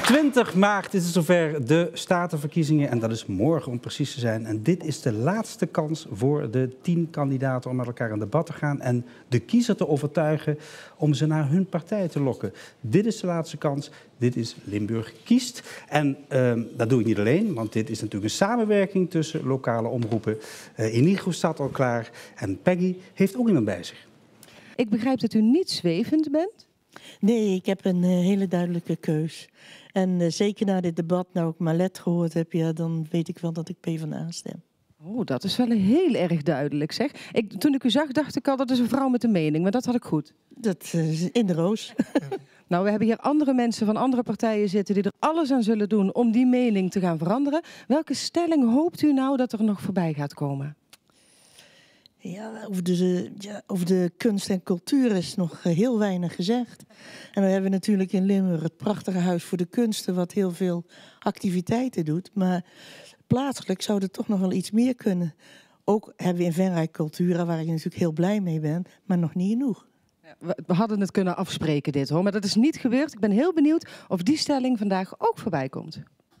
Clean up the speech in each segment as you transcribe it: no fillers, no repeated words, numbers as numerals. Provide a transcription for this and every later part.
20 maart is het zover, de statenverkiezingen. En dat is morgen om precies te zijn. En dit is de laatste kans voor de 10 kandidaten om met elkaar in debat te gaan. En de kiezer te overtuigen om ze naar hun partij te lokken. Dit is de laatste kans. Dit is Limburg kiest. En dat doe ik niet alleen, want dit is natuurlijk een samenwerking tussen lokale omroepen. Inigo staat al klaar en Peggy heeft ook iemand bij zich. Ik begrijp dat u niet zwevend bent. Nee, ik heb een hele duidelijke keus. En zeker na dit debat, nou ik Malet gehoord heb, ja, dan weet ik wel dat ik PvdA stem. Oh, dat is wel heel erg duidelijk, zeg. Toen ik u zag, dacht ik al, dat is een vrouw met een mening. Maar dat had ik goed. Dat is in de roos. Nou, we hebben hier andere mensen van andere partijen zitten die er alles aan zullen doen om die mening te gaan veranderen. Welke stelling hoopt u nou dat er nog voorbij gaat komen? Ja, over de kunst en cultuur is nog heel weinig gezegd. En we hebben natuurlijk in Limburg het prachtige Huis voor de Kunsten, wat heel veel activiteiten doet. Maar plaatselijk zou er toch nog wel iets meer kunnen. Ook hebben we in Venray Cultura, waar ik natuurlijk heel blij mee ben, maar nog niet genoeg. Ja, we hadden het kunnen afspreken dit hoor, maar dat is niet gebeurd. Ik ben heel benieuwd of die stelling vandaag ook voorbij komt.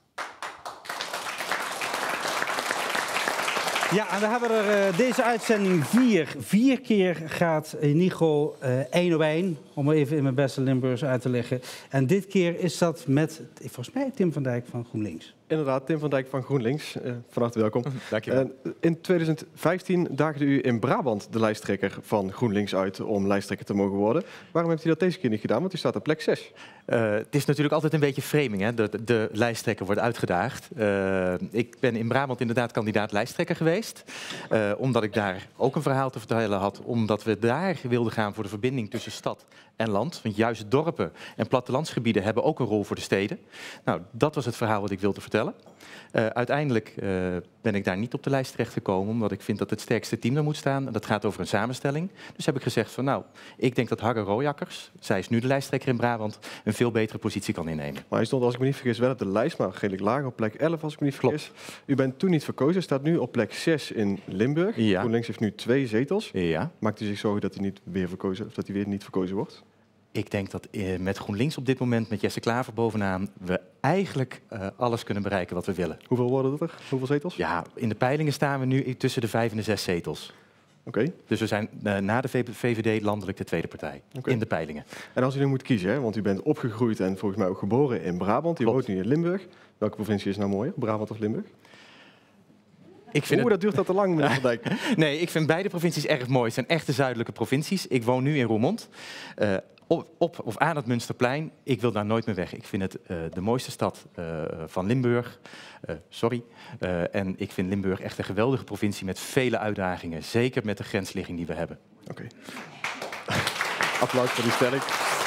Ja, en we hebben er deze uitzending 4 keer gaat Inigo 1 op 1, om even in mijn beste Limburgs uit te leggen. En dit keer is dat met, volgens mij, Tim van Dijk van GroenLinks. Inderdaad, Tim van Dijk van GroenLinks. Van harte welkom. Dank je wel. In 2015 daagde u in Brabant de lijsttrekker van GroenLinks uit om lijsttrekker te mogen worden. Waarom heeft u dat deze keer niet gedaan? Want u staat op plek 6. Het is natuurlijk altijd een beetje framing, hè? De lijsttrekker wordt uitgedaagd. Ik ben in Brabant inderdaad kandidaat lijsttrekker geweest. Omdat ik daar ook een verhaal te vertellen had. Omdat we daar wilden gaan voor de verbinding tussen stad en land. Want juist dorpen en plattelandsgebieden hebben ook een rol voor de steden. Nou, dat was het verhaal wat ik wilde vertellen. Uiteindelijk ben ik daar niet op de lijst terechtgekomen, omdat ik vind dat het sterkste team er moet staan. En dat gaat over een samenstelling. Dus heb ik gezegd van nou, ik denk dat Harre Rooijakkers, zij is nu de lijsttrekker in Brabant, een veel betere positie kan innemen. Maar hij stond, als ik me niet vergis, wel op de lijst, maar redelijk laag, op plek 11 als ik me niet vergis. Klopt. U bent toen niet verkozen, staat nu op plek 6 in Limburg. Ja. GroenLinks heeft nu 2 zetels. Ja. Maakt u zich zorgen dat hij niet weer verkozen, of dat hij weer niet verkozen wordt? Ik denk dat met GroenLinks op dit moment, met Jesse Klaver bovenaan, we eigenlijk alles kunnen bereiken wat we willen. Hoeveel worden het er? Hoeveel zetels? Ja, in de peilingen staan we nu tussen de 5 en de 6 zetels. Oké. Dus we zijn na de VVD landelijk de tweede partij in de peilingen. En als u nu moet kiezen, hè, want u bent opgegroeid en volgens mij ook geboren in Brabant. U woont nu in Limburg. Welke provincie is nou mooier, Brabant of Limburg? Dat duurt dat te lang, meneer Van Dijk. Nee, ik vind beide provincies erg mooi. Het zijn echte zuidelijke provincies. Ik woon nu in Roermond. Op of aan het Münsterplein. Ik wil daar nooit meer weg. Ik vind het de mooiste stad van Limburg. En ik vind Limburg echt een geweldige provincie met vele uitdagingen. Zeker met de grensligging die we hebben. Oké. Applaus voor die stelling.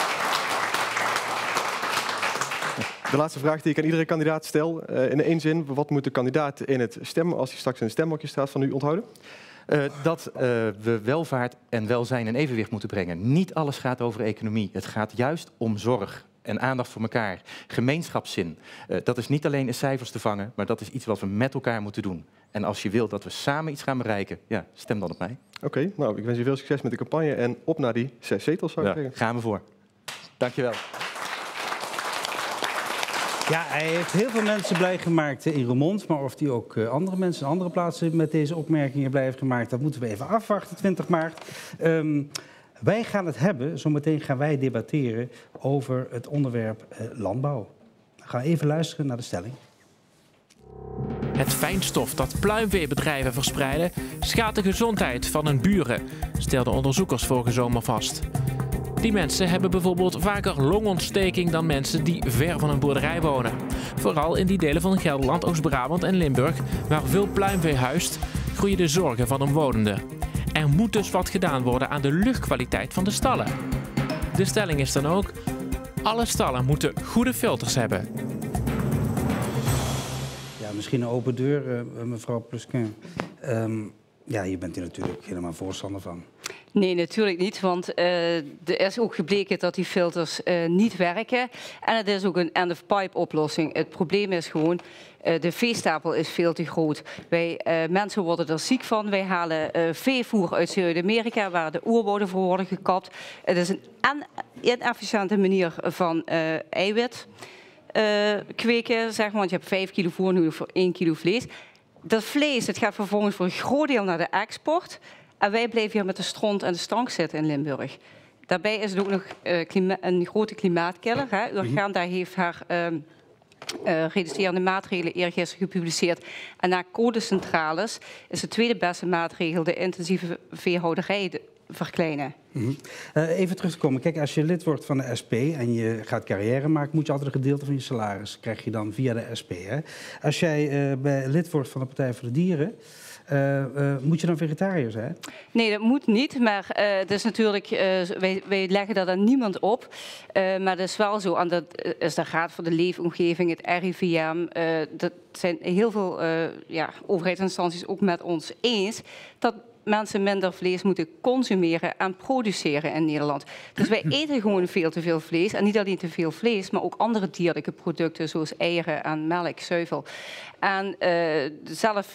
De laatste vraag die ik aan iedere kandidaat stel. In één zin, wat moet de kandidaat in het stemmen, als hij straks in het stemhokje staat, van u onthouden? Dat we welvaart en welzijn in evenwicht moeten brengen. Niet alles gaat over economie. Het gaat juist om zorg en aandacht voor elkaar. Gemeenschapszin. Dat is niet alleen in cijfers te vangen, maar dat is iets wat we met elkaar moeten doen. En als je wilt dat we samen iets gaan bereiken, ja, stem dan op mij. Oké, nou, ik wens u veel succes met de campagne en op naar die 6 zetels, zou ik zeggen. Gaan we voor. Dankjewel. Ja, hij heeft heel veel mensen blij gemaakt in Roermond. Maar of hij ook andere mensen in andere plaatsen met deze opmerkingen blij heeft gemaakt, dat moeten we even afwachten, 20 maart. Wij gaan het hebben, zometeen gaan wij debatteren over het onderwerp landbouw. Dan gaan we even luisteren naar de stelling. Het fijnstof dat pluimveebedrijven verspreiden schaadt de gezondheid van hun buren, stelden onderzoekers vorige zomer vast. Die mensen hebben bijvoorbeeld vaker longontsteking dan mensen die ver van een boerderij wonen. Vooral in die delen van Gelderland, Oost-Brabant en Limburg, waar veel pluimvee huist, groeien de zorgen van omwonenden. Er moet dus wat gedaan worden aan de luchtkwaliteit van de stallen. De stelling is dan ook: alle stallen moeten goede filters hebben. Ja, misschien een open deur, mevrouw Plusquin. Ja, je bent hier natuurlijk helemaal voorstander van. Nee, natuurlijk niet, want er is ook gebleken dat die filters niet werken. En het is ook een end-of-pipe oplossing. Het probleem is gewoon, de veestapel is veel te groot. Mensen worden er ziek van. Wij halen veevoer uit Zuid-Amerika, waar de oerwouden voor worden gekapt. Het is een inefficiënte manier van eiwit. kweken, zeg maar, want je hebt 5 kilo voer nodig voor 1 kilo vlees. Dat vlees, het gaat vervolgens voor een groot deel naar de export. En wij blijven hier met de stront en de stank zitten in Limburg. Daarbij is het ook nog een grote klimaatkiller. Hè. Urgenda heeft haar reducerende maatregelen eergisteren gepubliceerd. En na codecentrales is de tweede beste maatregel de intensieve veehouderij verkleinen. Even terug te komen. Kijk, als je lid wordt van de SP en je gaat carrière maken, moet je altijd een gedeelte van je salaris krijg je dan via de SP. Hè? Als jij lid wordt van de Partij voor de Dieren, moet je dan vegetariër zijn? Nee, dat moet niet. Maar het is natuurlijk, wij leggen dat aan niemand op. Maar het is wel zo, en dat is de Raad voor de Leefomgeving, het RIVM. Dat zijn heel veel overheidsinstanties ook met ons eens dat mensen minder vlees moeten consumeren en produceren in Nederland. Dus wij eten gewoon veel te veel vlees. En niet alleen te veel vlees, maar ook andere dierlijke producten zoals eieren en melk, zuivel. En zelf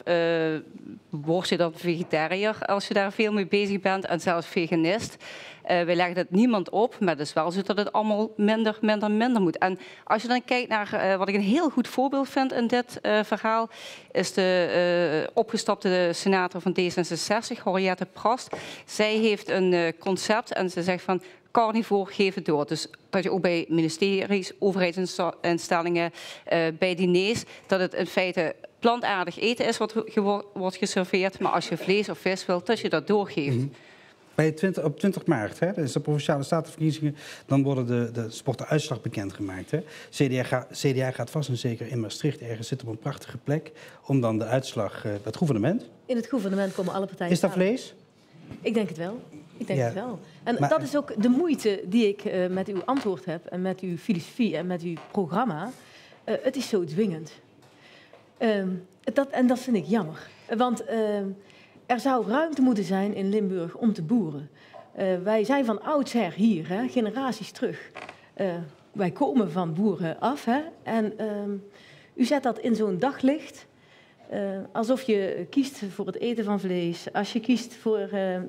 word je dan vegetariër als je daar veel mee bezig bent en zelfs veganist. Wij leggen dat niemand op, maar het is wel zo dat het allemaal minder moet. En als je dan kijkt naar wat ik een heel goed voorbeeld vind in dit verhaal, is de opgestapte senator van D66, Henriette Prast. Zij heeft een concept en ze zegt van carnivore, geef het door. Dus dat je ook bij ministeries, overheidsinstellingen, bij diners, dat het in feite plantaardig eten is wat wordt geserveerd, maar als je vlees of vis wilt, dat je dat doorgeeft. Op 20 maart, hè, dat is de Provinciale Statenverkiezingen, dan wordt de uitslag bekendgemaakt. Hè. CDA gaat vast en zeker in Maastricht ergens zitten op een prachtige plek om dan de uitslag, het gouvernement. In het gouvernement komen alle partijen Is dat samen. vlees? Ik denk het wel. Ik denk het wel. En maar, dat is ook de moeite die ik met uw antwoord heb en met uw filosofie en met uw programma. Het is zo dwingend. En dat vind ik jammer. Want er zou ruimte moeten zijn in Limburg om te boeren. Wij zijn van oudsher hier, hè, generaties terug. Wij komen van boeren af. Hè, en u zet dat in zo'n daglicht. Alsof je kiest voor het eten van vlees. Als je kiest voor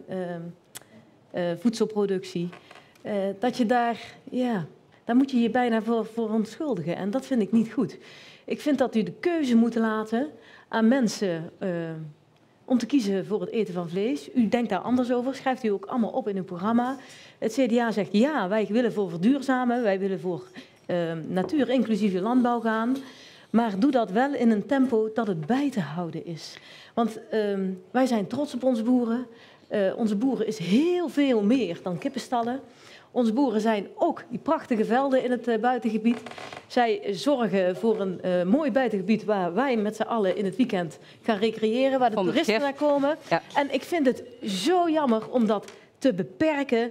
voedselproductie. Dat je daar moet je je bijna voor verontschuldigen. En dat vind ik niet goed. Ik vind dat u de keuze moet laten aan mensen om te kiezen voor het eten van vlees. U denkt daar anders over, schrijft u ook allemaal op in uw programma. Het CDA zegt ja, wij willen voor verduurzamen, wij willen voor natuurinclusieve landbouw gaan. Maar doe dat wel in een tempo dat het bij te houden is. Want wij zijn trots op onze boeren. Onze boeren is heel veel meer dan kippenstallen. Onze boeren zijn ook die prachtige velden in het buitengebied. Zij zorgen voor een mooi buitengebied waar wij met z'n allen in het weekend gaan recreëren, waar de toeristen naar komen. Ja. En ik vind het zo jammer om dat te beperken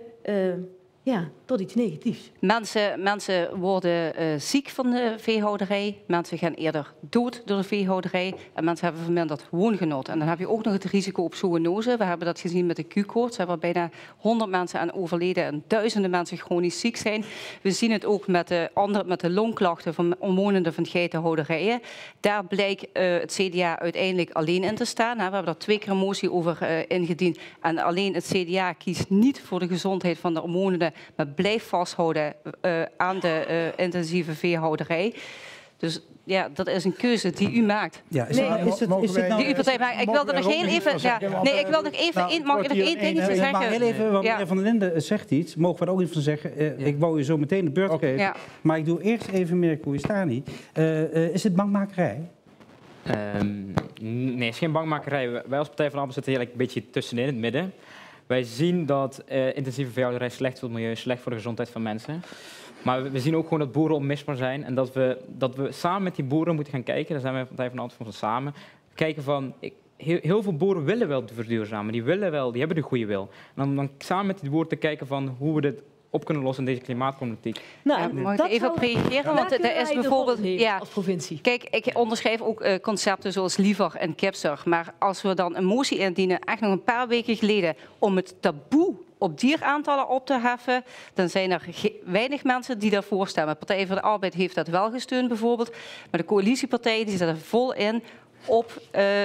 tot iets negatiefs. Mensen worden ziek van de veehouderij. Mensen gaan eerder dood door de veehouderij. En mensen hebben verminderd woongenot. En dan heb je ook nog het risico op zoonose. We hebben dat gezien met de Q-koorts. Waar bijna 100 mensen aan overleden en duizenden mensen chronisch ziek zijn. We zien het ook met de longklachten van omwonenden van geitenhouderijen. Daar blijkt het CDA uiteindelijk alleen in te staan. We hebben daar 2 keer een motie over ingediend. En alleen het CDA kiest niet voor de gezondheid van de omwonenden, maar blijf vasthouden aan de intensieve veehouderij. Dus ja, dat is een keuze die u maakt. Ja, is het nou, die uw partij maakt. Ik wil er nog heel even. Ik wil nog even. Mag ik nog één dingetje zeggen? Maar heel even, want meneer Van der Linden zegt iets. Mogen we er ook even van zeggen? Ik wou je zo meteen de beurt geven. Ja. Maar ik doe eerst even merken hoe je staat niet. Is het bankmakerij? Nee, het is geen bankmakerij. Wij als Partij van de Arbeid zitten eigenlijk een beetje tussenin, in het midden. Wij zien dat intensieve veehouderij slecht voor het milieu, slecht voor de gezondheid van mensen. Maar we zien ook gewoon dat boeren onmisbaar zijn en dat we samen met die boeren moeten gaan kijken. Daar zijn wij Partij van de Arbeid voor samen. Kijken van, heel veel boeren willen wel verduurzamen, die hebben de goede wil. En dan samen met die boeren te kijken van hoe we dit op kunnen lossen in deze klimaatproblematiek. Mag ik even op reageren? Want er is bijvoorbeeld als provincie. Kijk, ik onderschrijf ook concepten zoals Liever en Kipser. Maar als we dan een motie indienen, echt nog een paar weken geleden, om het taboe op dieraantallen op te heffen, dan zijn er weinig mensen die daarvoor stemmen. Partij voor de Arbeid heeft dat wel gesteund bijvoorbeeld. Maar de coalitiepartijen die zetten vol in op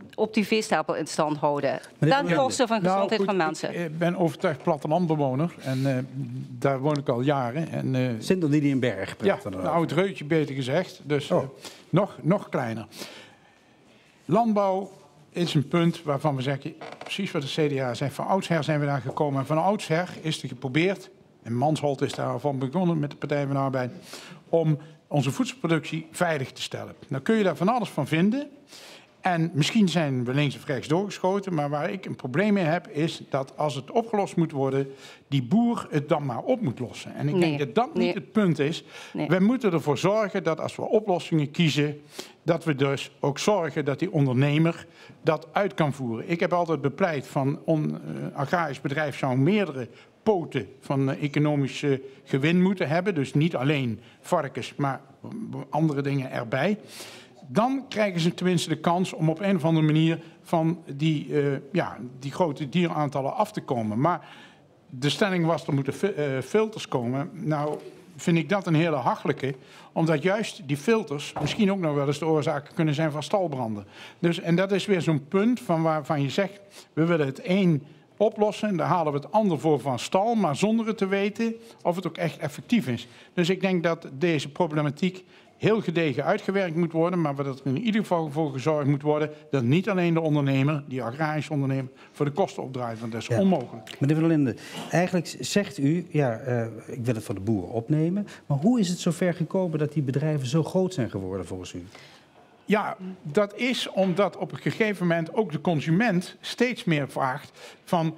op die veestapel in stand houden. Meneer Ten Van koste van gezondheid goed, van mensen. Ik ben overtuigd plattelandbewoner en daar woon ik al jaren. En, Sint-Odiliënberg. ja, een oud reutje beter gezegd, dus nog kleiner. Landbouw is een punt waarvan we zeggen, precies wat de CDA zegt, van oudsher zijn we daar gekomen. En van oudsher is er geprobeerd, en Mansholt is daarvan begonnen met de Partij van de Arbeid, om onze voedselproductie veilig te stellen. Nou kun je daar van alles van vinden. En misschien zijn we links of rechts doorgeschoten, maar waar ik een probleem mee heb, is dat als het opgelost moet worden, die boer het dan maar op moet lossen. En ik denk dat dat niet het punt is. Nee. We moeten ervoor zorgen dat als we oplossingen kiezen, dat we dus ook zorgen dat die ondernemer dat uit kan voeren. Ik heb altijd bepleit van een agrarisch bedrijf zou meerdere poten van economisch gewin moeten hebben. Dus niet alleen varkens, maar andere dingen erbij. Dan krijgen ze tenminste de kans om op een of andere manier van die grote dieraantallen af te komen. Maar de stelling was, er moeten filters komen. Nou vind ik dat een hele hachelijke, omdat juist die filters misschien ook nog wel eens de oorzaak kunnen zijn van stalbranden. Dus, en dat is weer zo'n punt van waarvan je zegt, we willen het een oplossen en daar halen we het ander voor van stal, maar zonder het te weten of het ook echt effectief is. Dus ik denk dat deze problematiek heel gedegen uitgewerkt moet worden, maar dat er in ieder geval voor gezorgd moet worden dat niet alleen de ondernemer, die agrarische ondernemer, voor de kosten opdraait, want dat is onmogelijk. Meneer Van der Linden, eigenlijk zegt u, ik wil het voor de boeren opnemen, maar hoe is het zover gekomen dat die bedrijven zo groot zijn geworden volgens u? Ja, dat is omdat op een gegeven moment ook de consument steeds meer vraagt van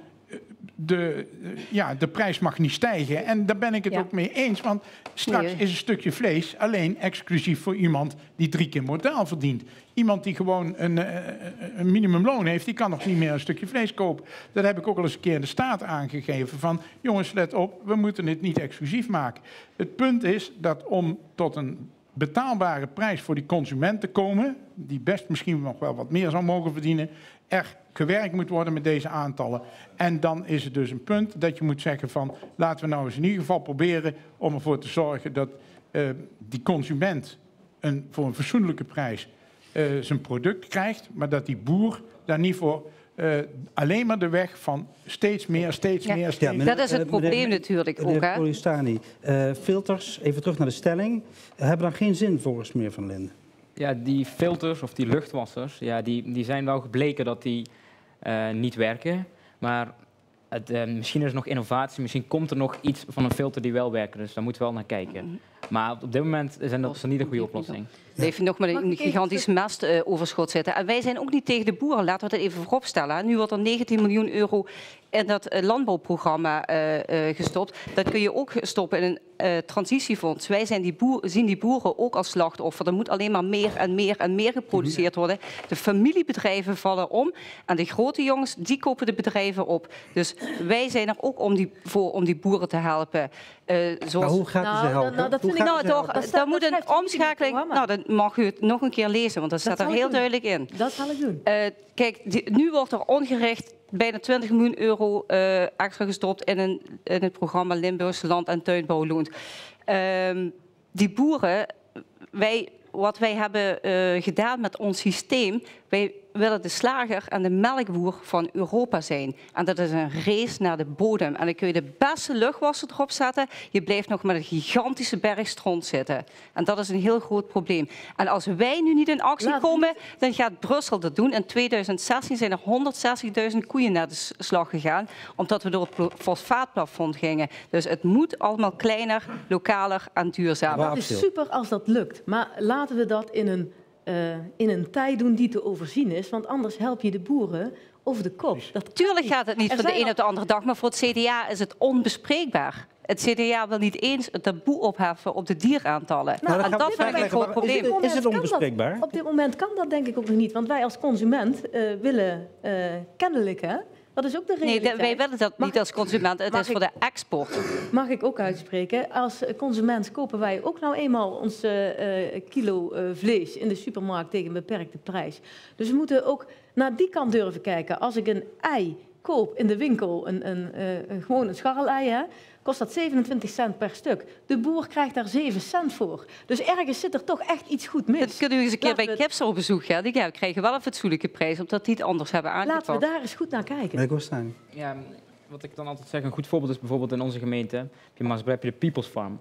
de prijs mag niet stijgen. En daar ben ik het ook mee eens, want straks is een stukje vlees alleen exclusief voor iemand die 3 keer modaal verdient. Iemand die gewoon een minimumloon heeft, die kan nog niet meer een stukje vlees kopen. Dat heb ik ook al eens een keer in de staat aangegeven van, jongens, let op, we moeten het niet exclusief maken. Het punt is dat om tot een betaalbare prijs voor die consument te komen, die best misschien nog wel wat meer zou mogen verdienen, er gewerkt moet worden met deze aantallen. En dan is het dus een punt dat je moet zeggen van, laten we nou eens in ieder geval proberen om ervoor te zorgen dat die consument voor een fatsoenlijke prijs zijn product krijgt, maar dat die boer daar niet voor alleen maar de weg van steeds meer. Dat is het probleem natuurlijk ook. Meneer Polistani, filters, even terug naar de stelling, hebben dan geen zin volgens meneer Van Linden? Ja, die filters of die luchtwassers, ja, die zijn wel gebleken dat die niet werken. Maar misschien is er nog innovatie, misschien komt er nog iets van een filter die wel werkt. Dus daar moeten we wel naar kijken. Maar op dit moment is dat niet een goede oplossing. We even nog met een gigantisch mestoverschot zitten. En wij zijn ook niet tegen de boeren, laten we dat even vooropstellen. Nu wordt er 19 miljoen euro in dat landbouwprogramma gestopt. Dat kun je ook stoppen in een transitiefonds. Wij zijn zien die boeren ook als slachtoffer. Er moet alleen maar meer en meer en meer geproduceerd worden. De familiebedrijven vallen om. En de grote jongens, die kopen de bedrijven op. Dus wij zijn er ook om die boeren te helpen. Maar hoe gaat u ze helpen? dat vind ik daar moet een omschakeling. Nou, dan mag u het nog een keer lezen, want dat staat er heel duidelijk in. Dat zal ik doen. Kijk, nu wordt er ongerecht bijna 20 miljoen euro extra gestopt in het programma Limburgse Land- en Tuinbouwloon. Die boeren, wat wij hebben gedaan met ons systeem, wij willen de slager en de melkboer van Europa zijn. En dat is een race naar de bodem. En dan kun je de beste luchtwasser erop zetten. Je blijft nog met een gigantische berg stront zitten. En dat is een heel groot probleem. En als wij nu niet in actie komen, dan gaat Brussel dat doen. In 2016 zijn er 160.000 koeien naar de slag gegaan, omdat we door het fosfaatplafond gingen. Dus het moet allemaal kleiner, lokaler en duurzamer. Het is super als dat lukt. Maar laten we dat in een tijd doen die te overzien is, want anders help je de boeren over de kop. Tuurlijk gaat het niet van de een op de andere dag, maar voor het CDA is het onbespreekbaar. Het CDA wil niet eens het taboe opheffen op de dieraantallen. En dat vind ik een groot probleem. Is het onbespreekbaar? Op dit moment kan dat denk ik ook nog niet, want wij als consument willen kennelijk, hè? Dat is ook de realiteit. Nee, wij willen dat niet als consument. Het is voor de export. Mag ik ook uitspreken? Als consument kopen wij ook nou eenmaal ons kilo vlees in de supermarkt tegen een beperkte prijs. Dus we moeten ook naar die kant durven kijken. Als ik een ei koop in de winkel gewoon een scharrelei, hè, kost dat 27 cent per stuk. De boer krijgt daar 7 cent voor. Dus ergens zit er toch echt iets goed mis. Dat kunnen we eens een keer bij Kipser op bezoek gaan. Die krijgen wel een fatsoenlijke prijs, omdat die het anders hebben aangepakt. Laten we daar eens goed naar kijken. Ja, wat ik dan altijd zeg, een goed voorbeeld is bijvoorbeeld in onze gemeente, heb je Maasbrei, heb je de People's Farm.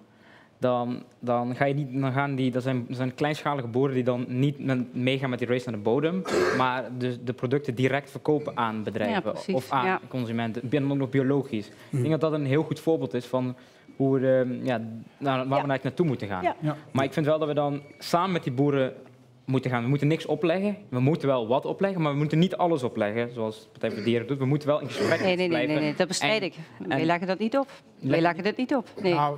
Dan ga je niet, dat zijn kleinschalige boeren die dan niet meegaan met die race naar de bodem, maar de producten direct verkopen aan bedrijven of aan consumenten. En ook nog biologisch. Ik denk dat dat een heel goed voorbeeld is van hoe we waar we eigenlijk naartoe moeten gaan. Ja. Maar ik vind wel dat we dan samen met die boeren moeten gaan. We moeten niks opleggen. We moeten wel wat opleggen, maar we moeten niet alles opleggen, zoals de Partij voor de Dieren doet. We moeten wel in gesprek blijven. Nee, dat bestrijd ik. Wij leggen dat niet op. Wij leggen dit niet op. Nee. Nou,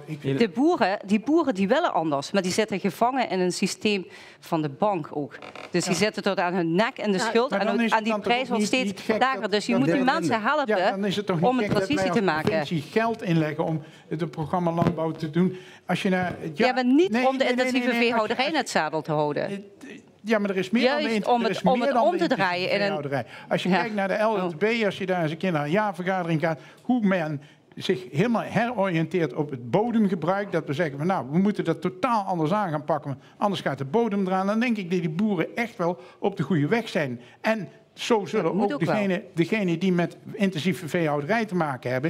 Die boeren die willen anders, maar die zitten gevangen in een systeem van de bank ook. Dus die zitten tot aan hun nek in de schuld en aan die prijs wordt steeds lager. Dus je moet die mensen helpen om een transitie te maken. Geld inleggen om het programma landbouw te doen. Als je naar, maar niet om de intensieve veehouderij in het zadel te houden. Ja, maar er is meer juist dan om het om te draaien in een... Als je kijkt naar de LNTB, als je daar eens een keer naar een jaarvergadering gaat, hoe men zich helemaal heroriënteert op het bodemgebruik, dat we zeggen van nou, we moeten dat totaal anders aan gaan pakken, anders gaat de bodem eraan, dan denk ik dat die boeren echt wel op de goede weg zijn. En zo zullen ook degenen die met intensieve veehouderij te maken hebben,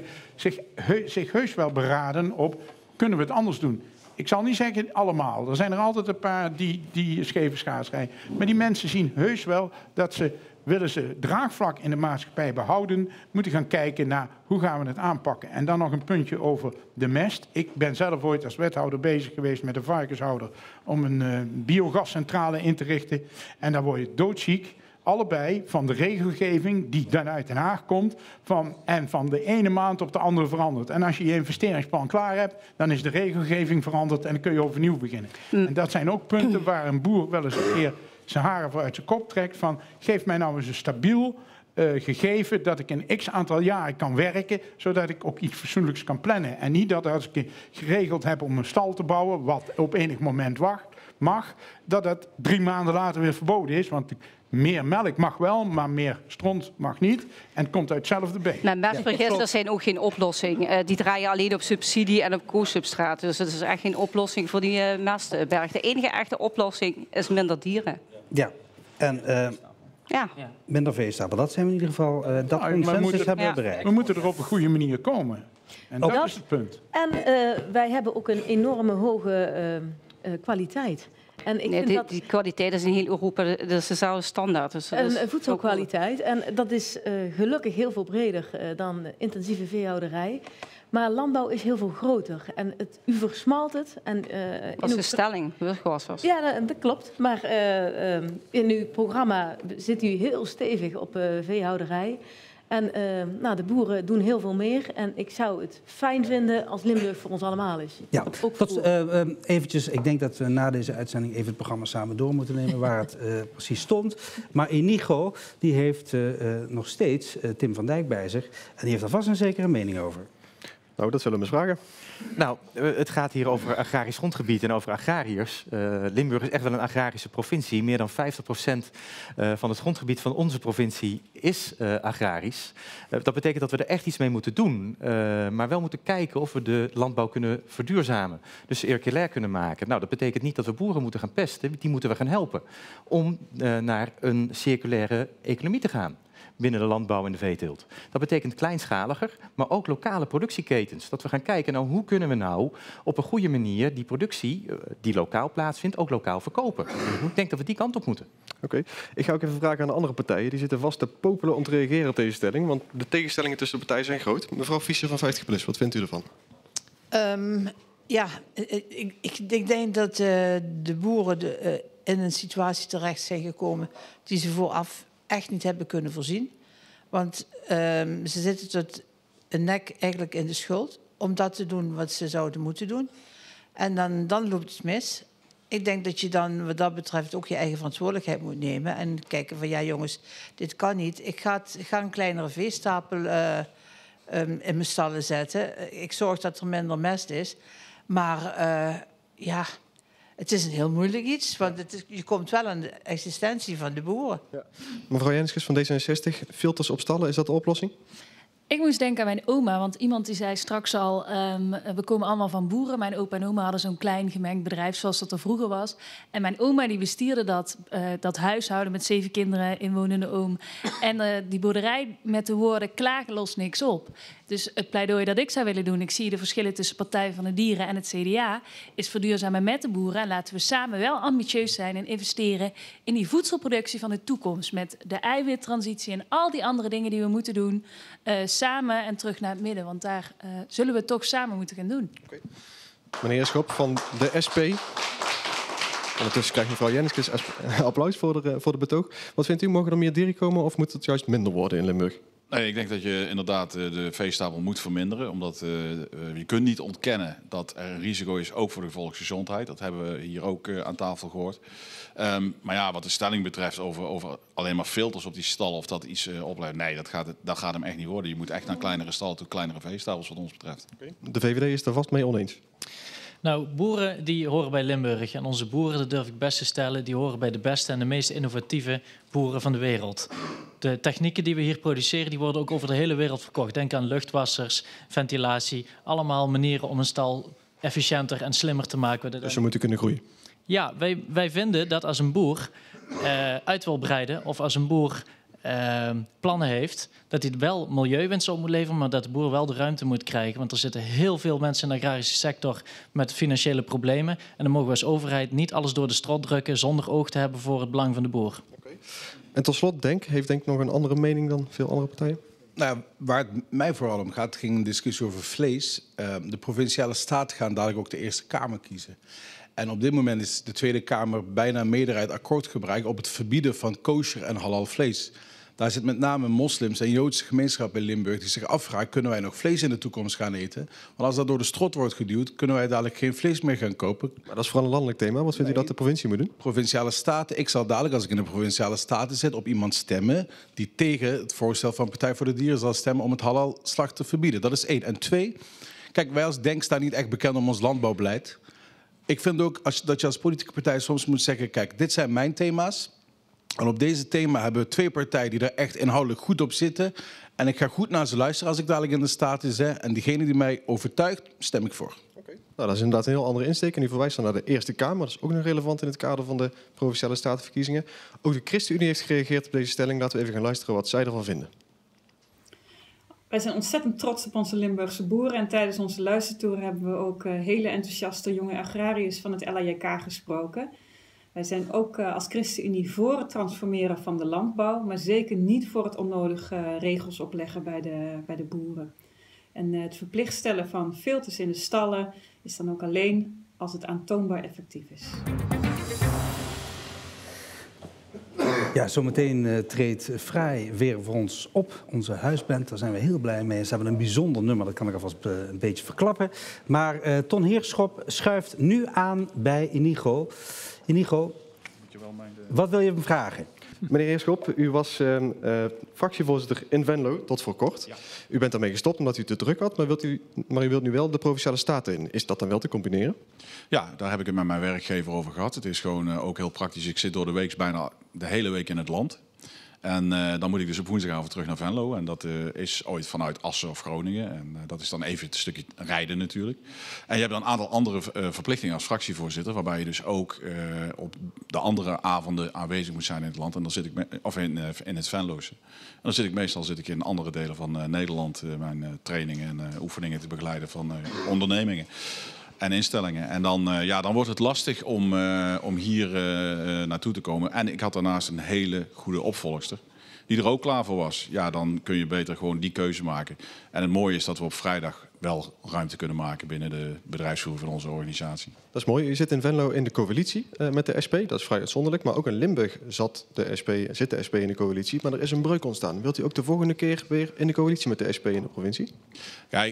zich heus wel beraden op, kunnen we het anders doen? Ik zal niet zeggen allemaal. Er zijn er altijd een paar die scheve schaars rijden. Maar die mensen zien heus wel dat willen ze draagvlak in de maatschappij behouden, moeten gaan kijken naar hoe gaan we het aanpakken. En dan nog een puntje over de mest. Ik ben zelf ooit als wethouder bezig geweest met een varkenshouder om een biogascentrale in te richten. En daar word je doodziek. Allebei van de regelgeving die dan uit Den Haag komt en van de ene maand op de andere verandert. En als je je investeringsplan klaar hebt, dan is de regelgeving veranderd en dan kun je overnieuw beginnen. En dat zijn ook punten waar een boer wel eens een keer zijn haren voor uit zijn kop trekt van geef mij nou eens een stabiel gegeven dat ik een x aantal jaren kan werken, zodat ik ook iets fatsoenlijks kan plannen. En niet dat als ik geregeld heb om een stal te bouwen, wat op enig moment mag, dat dat 3 maanden later weer verboden is. Want meer melk mag wel, maar meer stront mag niet. En het komt uit hetzelfde been. Maar mestvergisters zijn ook geen oplossing. Die draaien alleen op subsidie en op co-substraat. Dus dat is echt geen oplossing voor die mestberg. De enige echte oplossing is minder dieren. Ja, en minder veestapel. Dat zijn we in ieder geval, dat consensus hebben we bereikt. We moeten er op een goede manier komen. En dat is het punt. En wij hebben ook een enorme hoge kwaliteit. En ik vind die kwaliteit is in heel Europa, dat is dezelfde standaard. Dus een voedselkwaliteit. En dat is gelukkig heel veel breder dan intensieve veehouderij. Maar landbouw is heel veel groter. En u versmalt het. Dat is de stelling, was. Ja, dat klopt. Maar in uw programma zit u heel stevig op veehouderij. En de boeren doen heel veel meer. En ik zou het fijn vinden als Limburg voor ons allemaal is. Ja, eventjes, ik denk dat we na deze uitzending even het programma samen door moeten nemen waar het precies stond. Maar Inigo, die heeft nog steeds Tim van Dijk bij zich. En die heeft er vast een zekere mening over. Nou, dat zullen we eens vragen. Nou, het gaat hier over agrarisch grondgebied en over agrariërs. Limburg is echt wel een agrarische provincie. Meer dan 50% van het grondgebied van onze provincie is agrarisch. Dat betekent dat we er echt iets mee moeten doen. Maar wel moeten kijken of we de landbouw kunnen verduurzamen. Dus circulair kunnen maken. Nou, dat betekent niet dat we boeren moeten gaan pesten. Die moeten we gaan helpen om naar een circulaire economie te gaan. Binnen de landbouw en de veeteelt. Dat betekent kleinschaliger, maar ook lokale productieketens. Dat we gaan kijken, nou, hoe kunnen we nou op een goede manier die productie die lokaal plaatsvindt, ook lokaal verkopen. Ik denk dat we die kant op moeten. Oké. Ik ga ook even vragen aan de andere partijen. Die zitten vast te popelen om te reageren op deze stelling. Want de tegenstellingen tussen de partijen zijn groot. Mevrouw Fischer van 50PLUS, wat vindt u ervan? Ik denk dat de boeren in een situatie terecht zijn gekomen die ze vooraf echt niet hebben kunnen voorzien. Want ze zitten tot een nek eigenlijk in de schuld om dat te doen wat ze zouden moeten doen. En dan loopt het mis. Ik denk dat je dan wat dat betreft ook je eigen verantwoordelijkheid moet nemen en kijken van ja jongens, dit kan niet. Ik ga een kleinere veestapel in mijn stallen zetten. Ik zorg dat er minder mest is. Maar Het is een heel moeilijk iets, want je komt wel aan de existentie van de boeren. Ja. Mevrouw Jenskes van D66, filters op stallen, is dat de oplossing? Ik moest denken aan mijn oma, want iemand die zei straks al, we komen allemaal van boeren. Mijn opa en oma hadden zo'n klein gemengd bedrijf zoals dat er vroeger was. En mijn oma die bestierde dat huishouden met 7 kinderen, inwonende oom. En die boerderij met de woorden klagen lost niks op. Dus het pleidooi dat ik zou willen doen, ik zie de verschillen tussen Partij van de Dieren en het CDA, is verduurzamen met de boeren. En laten we samen wel ambitieus zijn en investeren in die voedselproductie van de toekomst. Met de eiwittransitie en al die andere dingen die we moeten doen. Samen en terug naar het midden, want daar zullen we het toch samen moeten gaan doen. Okay. Meneer Schop van de SP. Ondertussen krijgt mevrouw Jenskes applaus voor de betoog. Wat vindt u, mogen er meer dieren komen of moet het juist minder worden in Limburg? Nee, ik denk dat je inderdaad de veestapel moet verminderen. Omdat je kunt niet ontkennen dat er een risico is, ook voor de volksgezondheid. Dat hebben we hier ook aan tafel gehoord. Maar ja, wat de stelling betreft over alleen maar filters op die stallen of dat iets oplevert. Nee, dat gaat hem echt niet worden. Je moet echt naar kleinere stallen toe, kleinere veestapels wat ons betreft. Okay. De VVD is daar vast mee oneens. Nou, boeren die horen bij Limburg. En onze boeren, dat durf ik best te stellen, die horen bij de beste en de meest innovatieve boeren van de wereld. De technieken die we hier produceren, die worden ook over de hele wereld verkocht. Denk aan luchtwassers, ventilatie, allemaal manieren om een stal efficiënter en slimmer te maken. Dus ze moeten kunnen groeien? Ja, wij vinden dat als een boer uit wil breiden of als een boer plannen heeft, dat hij wel milieuwinst op moet leveren, maar dat de boer wel de ruimte moet krijgen. Want er zitten heel veel mensen in de agrarische sector met financiële problemen. En dan mogen we als overheid niet alles door de strot drukken zonder oog te hebben voor het belang van de boer. Okay. En tot slot, heeft Denk nog een andere mening dan veel andere partijen? Nou, waar het mij vooral om gaat, ging een discussie over vlees. De provinciale staten gaan dadelijk ook de Eerste Kamer kiezen. En op dit moment is de Tweede Kamer bijna een meerderheid akkoord gebruikt op het verbieden van kosher en halal vlees. Daar zit met name moslims en Joodse gemeenschap in Limburg die zich afvragen, kunnen wij nog vlees in de toekomst gaan eten? Want als dat door de strot wordt geduwd, kunnen wij dadelijk geen vlees meer gaan kopen. Maar dat is vooral een landelijk thema. Wat vindt u dat de provincie moet doen? Provinciale staten. Ik zal dadelijk, als ik in de provinciale staten zit, op iemand stemmen die tegen het voorstel van Partij voor de Dieren zal stemmen om het halal slacht te verbieden. Dat is 1. En 2, kijk, wij als Denk staan niet echt bekend om ons landbouwbeleid. Ik vind ook dat je als politieke partij soms moet zeggen, kijk, dit zijn mijn thema's. En op deze thema hebben we 2 partijen die er echt inhoudelijk goed op zitten. En ik ga goed naar ze luisteren als ik dadelijk in de Staten zit. En diegene die mij overtuigt, stem ik voor. Okay. Nou, dat is inderdaad een heel andere insteek. En die verwijst dan naar de Eerste Kamer. Dat is ook nog relevant in het kader van de Provinciale Statenverkiezingen. Ook de ChristenUnie heeft gereageerd op deze stelling. Laten we even gaan luisteren wat zij ervan vinden. Wij zijn ontzettend trots op onze Limburgse boeren. En tijdens onze luistertour hebben we ook hele enthousiaste jonge agrariërs van het LAJK gesproken. Wij zijn ook als ChristenUnie voor het transformeren van de landbouw, maar zeker niet voor het onnodige regels opleggen bij de boeren. En het verplicht stellen van filters in de stallen is dan ook alleen als het aantoonbaar effectief is. Ja, zometeen treedt Fraai weer voor ons op, onze huisband. Daar zijn we heel blij mee. Ze hebben een bijzonder nummer, dat kan ik alvast een beetje verklappen. Maar Ton Heerschop schuift nu aan bij Inigo. Inigo, wat wil je hem vragen? Meneer Heerschop, u was fractievoorzitter in Venlo tot voor kort. Ja. U bent daarmee gestopt omdat u te druk had, maar u wilt nu wel de Provinciale Staten in. Is dat dan wel te combineren? Ja, daar heb ik het met mijn werkgever over gehad. Het is gewoon ook heel praktisch. Ik zit door de week bijna de hele week in het land. En dan moet ik dus op woensdagavond terug naar Venlo. En dat is ooit vanuit Assen of Groningen. En dat is dan even het stukje rijden natuurlijk. En je hebt dan een aantal andere verplichtingen als fractievoorzitter. Waarbij je dus ook op de andere avonden aanwezig moet zijn in het land. En dan zit ik in het Venloze. En dan zit ik meestal in andere delen van Nederland. Mijn trainingen en oefeningen te begeleiden van ondernemingen en instellingen. En dan wordt het lastig om hier naartoe te komen. En ik had daarnaast een hele goede opvolgster die er ook klaar voor was. Ja, dan kun je beter gewoon die keuze maken. En het mooie is dat we op vrijdag wel ruimte kunnen maken binnen de bedrijfsvoer van onze organisatie. Dat is mooi. U zit in Venlo in de coalitie met de SP. Dat is vrij uitzonderlijk. Maar ook in Limburg zit de SP in de coalitie. Maar er is een breuk ontstaan. Wilt u ook de volgende keer weer in de coalitie met de SP in de provincie? Kijk,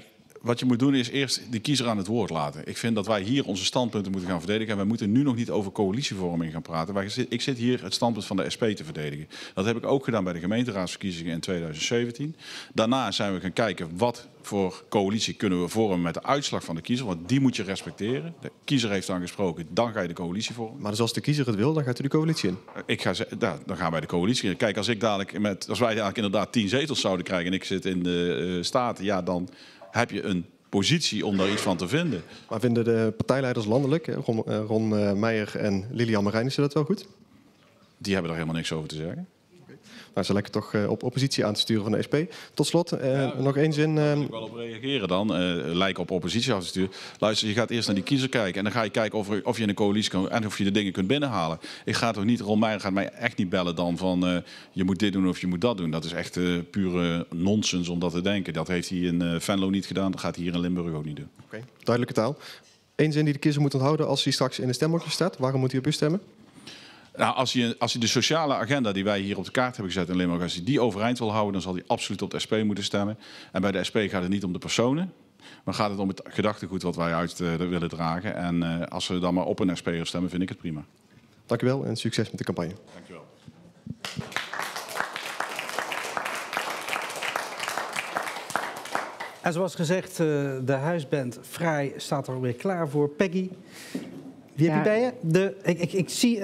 wat je moet doen is eerst de kiezer aan het woord laten. Ik vind dat wij hier onze standpunten moeten gaan verdedigen. En wij moeten nu nog niet over coalitievorming gaan praten. Ik zit hier het standpunt van de SP te verdedigen. Dat heb ik ook gedaan bij de gemeenteraadsverkiezingen in 2017. Daarna zijn we gaan kijken wat voor coalitie kunnen we vormen met de uitslag van de kiezer. Want die moet je respecteren. De kiezer heeft dan gesproken, dan ga je de coalitie vormen. Maar dus als de kiezer het wil, dan gaat u de coalitie in? Dan gaan wij de coalitie in. Kijk, als wij dadelijk inderdaad 10 zetels zouden krijgen en ik zit in de Staten, ja, dan heb je een positie om daar iets van te vinden. Maar vinden de partijleiders landelijk, Ron Meijer en Lilian Marijnissen, dat wel goed? Die hebben er helemaal niks over te zeggen. Maar ze lijken toch op oppositie aan te sturen van de SP. Tot slot, nog één zin. Daar wil ik wel op reageren dan. Lijken op oppositie af te sturen. Luister, je gaat eerst naar die kiezer kijken. En dan ga je kijken of je in een coalitie kan en of je de dingen kunt binnenhalen. Ik ga toch niet, Ron Meijer gaat mij echt niet bellen dan van je moet dit doen of je moet dat doen. Dat is echt pure nonsens om dat te denken. Dat heeft hij in Venlo niet gedaan. Dat gaat hij hier in Limburg ook niet doen. Oké, duidelijke taal. Eén zin die de kiezer moet onthouden als hij straks in de stemhokje staat. Waarom moet hij op u stemmen? Nou, als je de sociale agenda die wij hier op de kaart hebben gezet in Limburg, als hij die overeind wil houden, dan zal hij absoluut op de SP moeten stemmen. En bij de SP gaat het niet om de personen, maar gaat het om het gedachtegoed wat wij uit willen dragen. En als we dan maar op een SP'er stemmen, vind ik het prima. Dank u wel en succes met de campagne. Dank u wel. En zoals gezegd, de huisband Vrij staat er weer klaar voor. Peggy, wie heb je bij je? Ik zie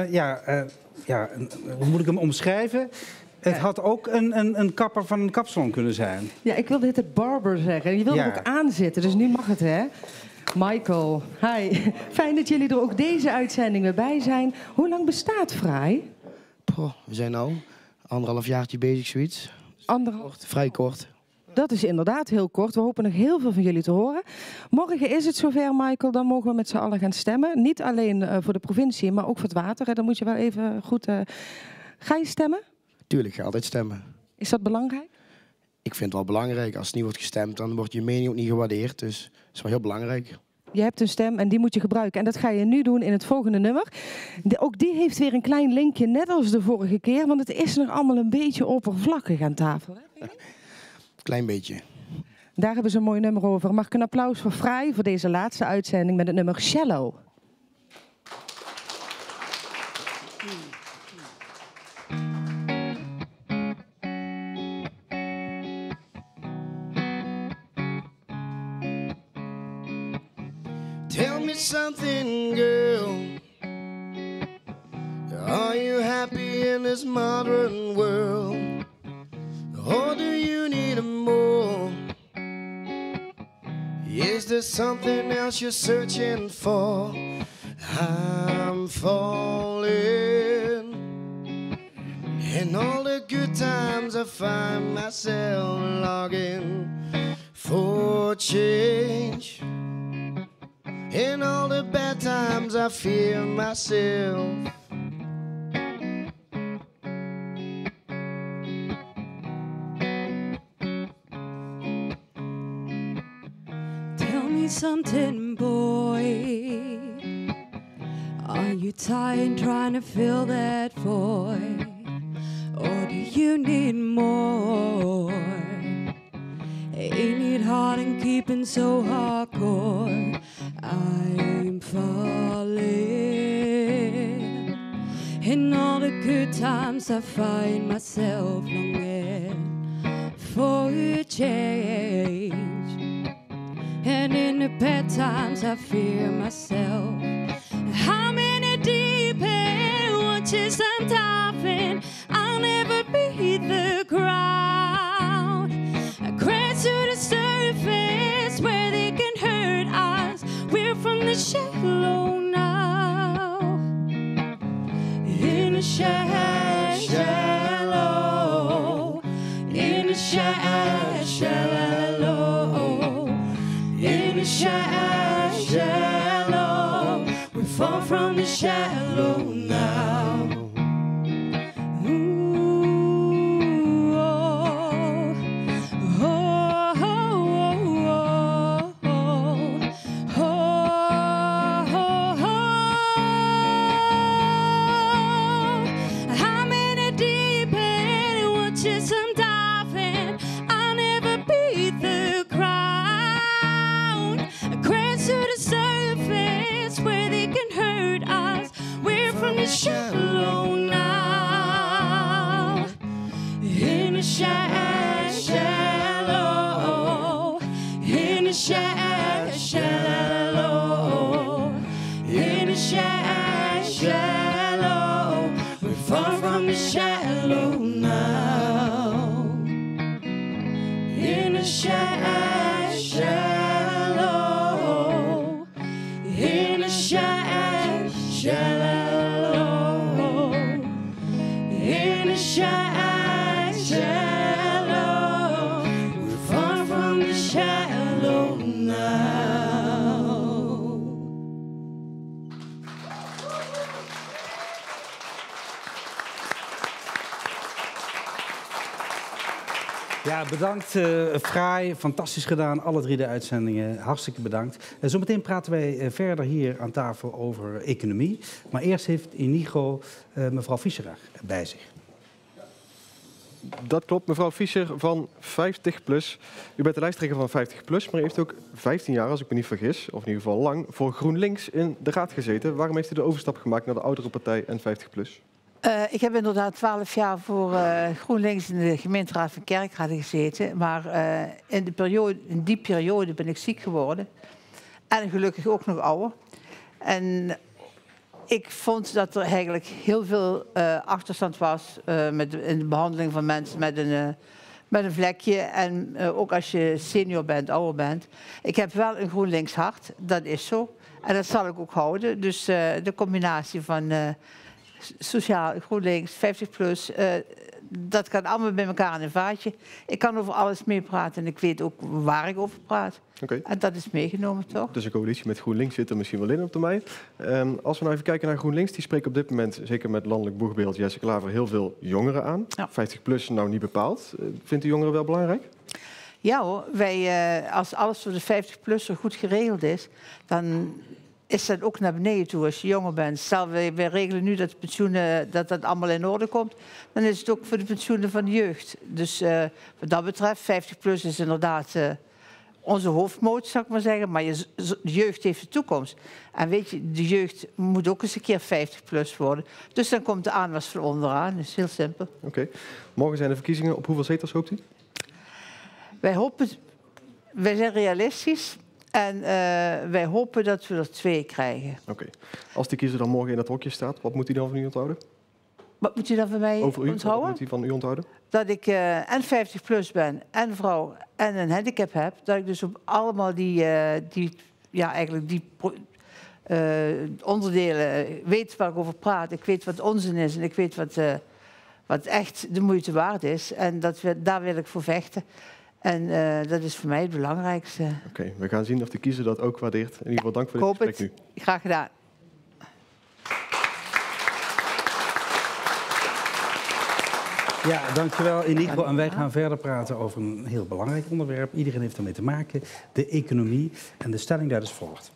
hoe moet ik hem omschrijven? Het had ook een kapper van een kapsalon kunnen zijn. Ja, ik wilde het barber zeggen. Je wilde er ook aanzitten, dus nu mag het, hè? Michael, hi. Fijn dat jullie er ook deze uitzending weer bij zijn. Hoe lang bestaat Vrij? We zijn nou 1,5 jaartje bezig, zoiets. Vrij kort. Dat is inderdaad heel kort. We hopen nog heel veel van jullie te horen. Morgen is het zover, Michael. Dan mogen we met z'n allen gaan stemmen. Niet alleen voor de provincie, maar ook voor het water. Dan moet je wel even goed... Ga je stemmen? Tuurlijk, ga altijd stemmen. Is dat belangrijk? Ik vind het wel belangrijk. Als het niet wordt gestemd, dan wordt je mening ook niet gewaardeerd. Dus dat is wel heel belangrijk. Je hebt een stem en die moet je gebruiken. En dat ga je nu doen in het volgende nummer. Ook die heeft weer een klein linkje, net als de vorige keer. Want het is nog allemaal een beetje oppervlakkig aan tafel. Hè? Klein beetje. Daar hebben ze een mooi nummer over. Mag ik een applaus voor Vrij voor deze laatste uitzending met het nummer Shallow. Tell me something, girl. Are you happy in this modern world? Or do you need more? Is there something else you're searching for? I'm falling. In all the good times I find myself longing for change. In all the bad times I fear myself. Tell me something, boy. Are you tired trying to fill that void? Or do you need more? Ain't it hard and keeping so hardcore? I'm falling. In all the good times I find myself longing for a change. And in the bad times I fear myself. I'm in a deep end, watches I'm diving. I'll never be the ground. I crash to the surface where they can hurt us. We're from the shallow now. In the shallow. In the shallow. In the shallow. We fall from the shallow now. Ooh, oh, oh, oh, oh, oh, I'm in a deep end, watches I'm diving. I'll never be the crowd. the shallow, in the shallow, we're far from the shallow now. In the shallow, in the shallow, in the shallow, we're far from the shallow now. Ja, bedankt. Fraai, fantastisch gedaan. Alle 3 de uitzendingen. Hartstikke bedankt. Zometeen praten wij verder hier aan tafel over economie. Maar eerst heeft Inigo mevrouw Fischer bij zich. Dat klopt, mevrouw Fischer van 50PLUS. U bent de lijsttrekker van 50PLUS, maar u heeft ook 15 jaar, als ik me niet vergis, of in ieder geval lang, voor GroenLinks in de raad gezeten. Waarom heeft u de overstap gemaakt naar de oudere partij en 50PLUS? Ik heb inderdaad 12 jaar voor GroenLinks in de gemeenteraad van Kerkrade gezeten. Maar in die periode ben ik ziek geworden. En gelukkig ook nog ouder. En ik vond dat er eigenlijk heel veel achterstand was in de behandeling van mensen met een vlekje. En ook als je senior bent, ouder bent. Ik heb wel een GroenLinks hart, dat is zo. En dat zal ik ook houden. Dus de combinatie van sociaal, GroenLinks, 50PLUS, dat gaat allemaal bij elkaar in een vaatje. Ik kan over alles meepraten en ik weet ook waar ik over praat. Okay. En dat is meegenomen, toch? Dus een coalitie met GroenLinks zit er misschien wel in op termijn. Als we nou even kijken naar GroenLinks, die spreken op dit moment, zeker met landelijk boegbeeld Jesse Klaver, heel veel jongeren aan. Ja. 50PLUS nou niet bepaald. Vindt u jongeren wel belangrijk? Ja hoor, als alles voor de 50-plusser goed geregeld is, dan is dat ook naar beneden toe als je jonger bent. Stel, we regelen nu dat pensioenen, dat allemaal in orde komt, dan is het ook voor de pensioenen van de jeugd. Dus wat dat betreft, 50PLUS is inderdaad onze hoofdmoot, zou ik maar zeggen. Maar de jeugd heeft de toekomst. En weet je, de jeugd moet ook eens een keer 50PLUS worden. Dus dan komt de aanwas van onderaan. Dat is heel simpel. Oké. Morgen zijn de verkiezingen. Op hoeveel zetels hoopt u? Wij zijn realistisch. En wij hopen dat we er 2 krijgen. Oké. Als die kiezer dan morgen in dat hokje staat, wat moet hij dan van u onthouden? Wat moet u dan van mij Over u, onthouden? Wat moet hij van u onthouden? Dat ik en 50PLUS ben, en vrouw, en een handicap heb. Dat ik dus op allemaal die onderdelen weet waar ik over praat. Ik weet wat onzin is en ik weet wat echt de moeite waard is. En daar wil ik voor vechten. En dat is voor mij het belangrijkste. Oké, we gaan zien of de kiezer dat ook waardeert. In ieder geval dank voor dit gesprek nu. Graag gedaan. Ja, dankjewel Inigo. En wij gaan verder praten over een heel belangrijk onderwerp. Iedereen heeft ermee te maken. De economie. En de stelling daar is volgt.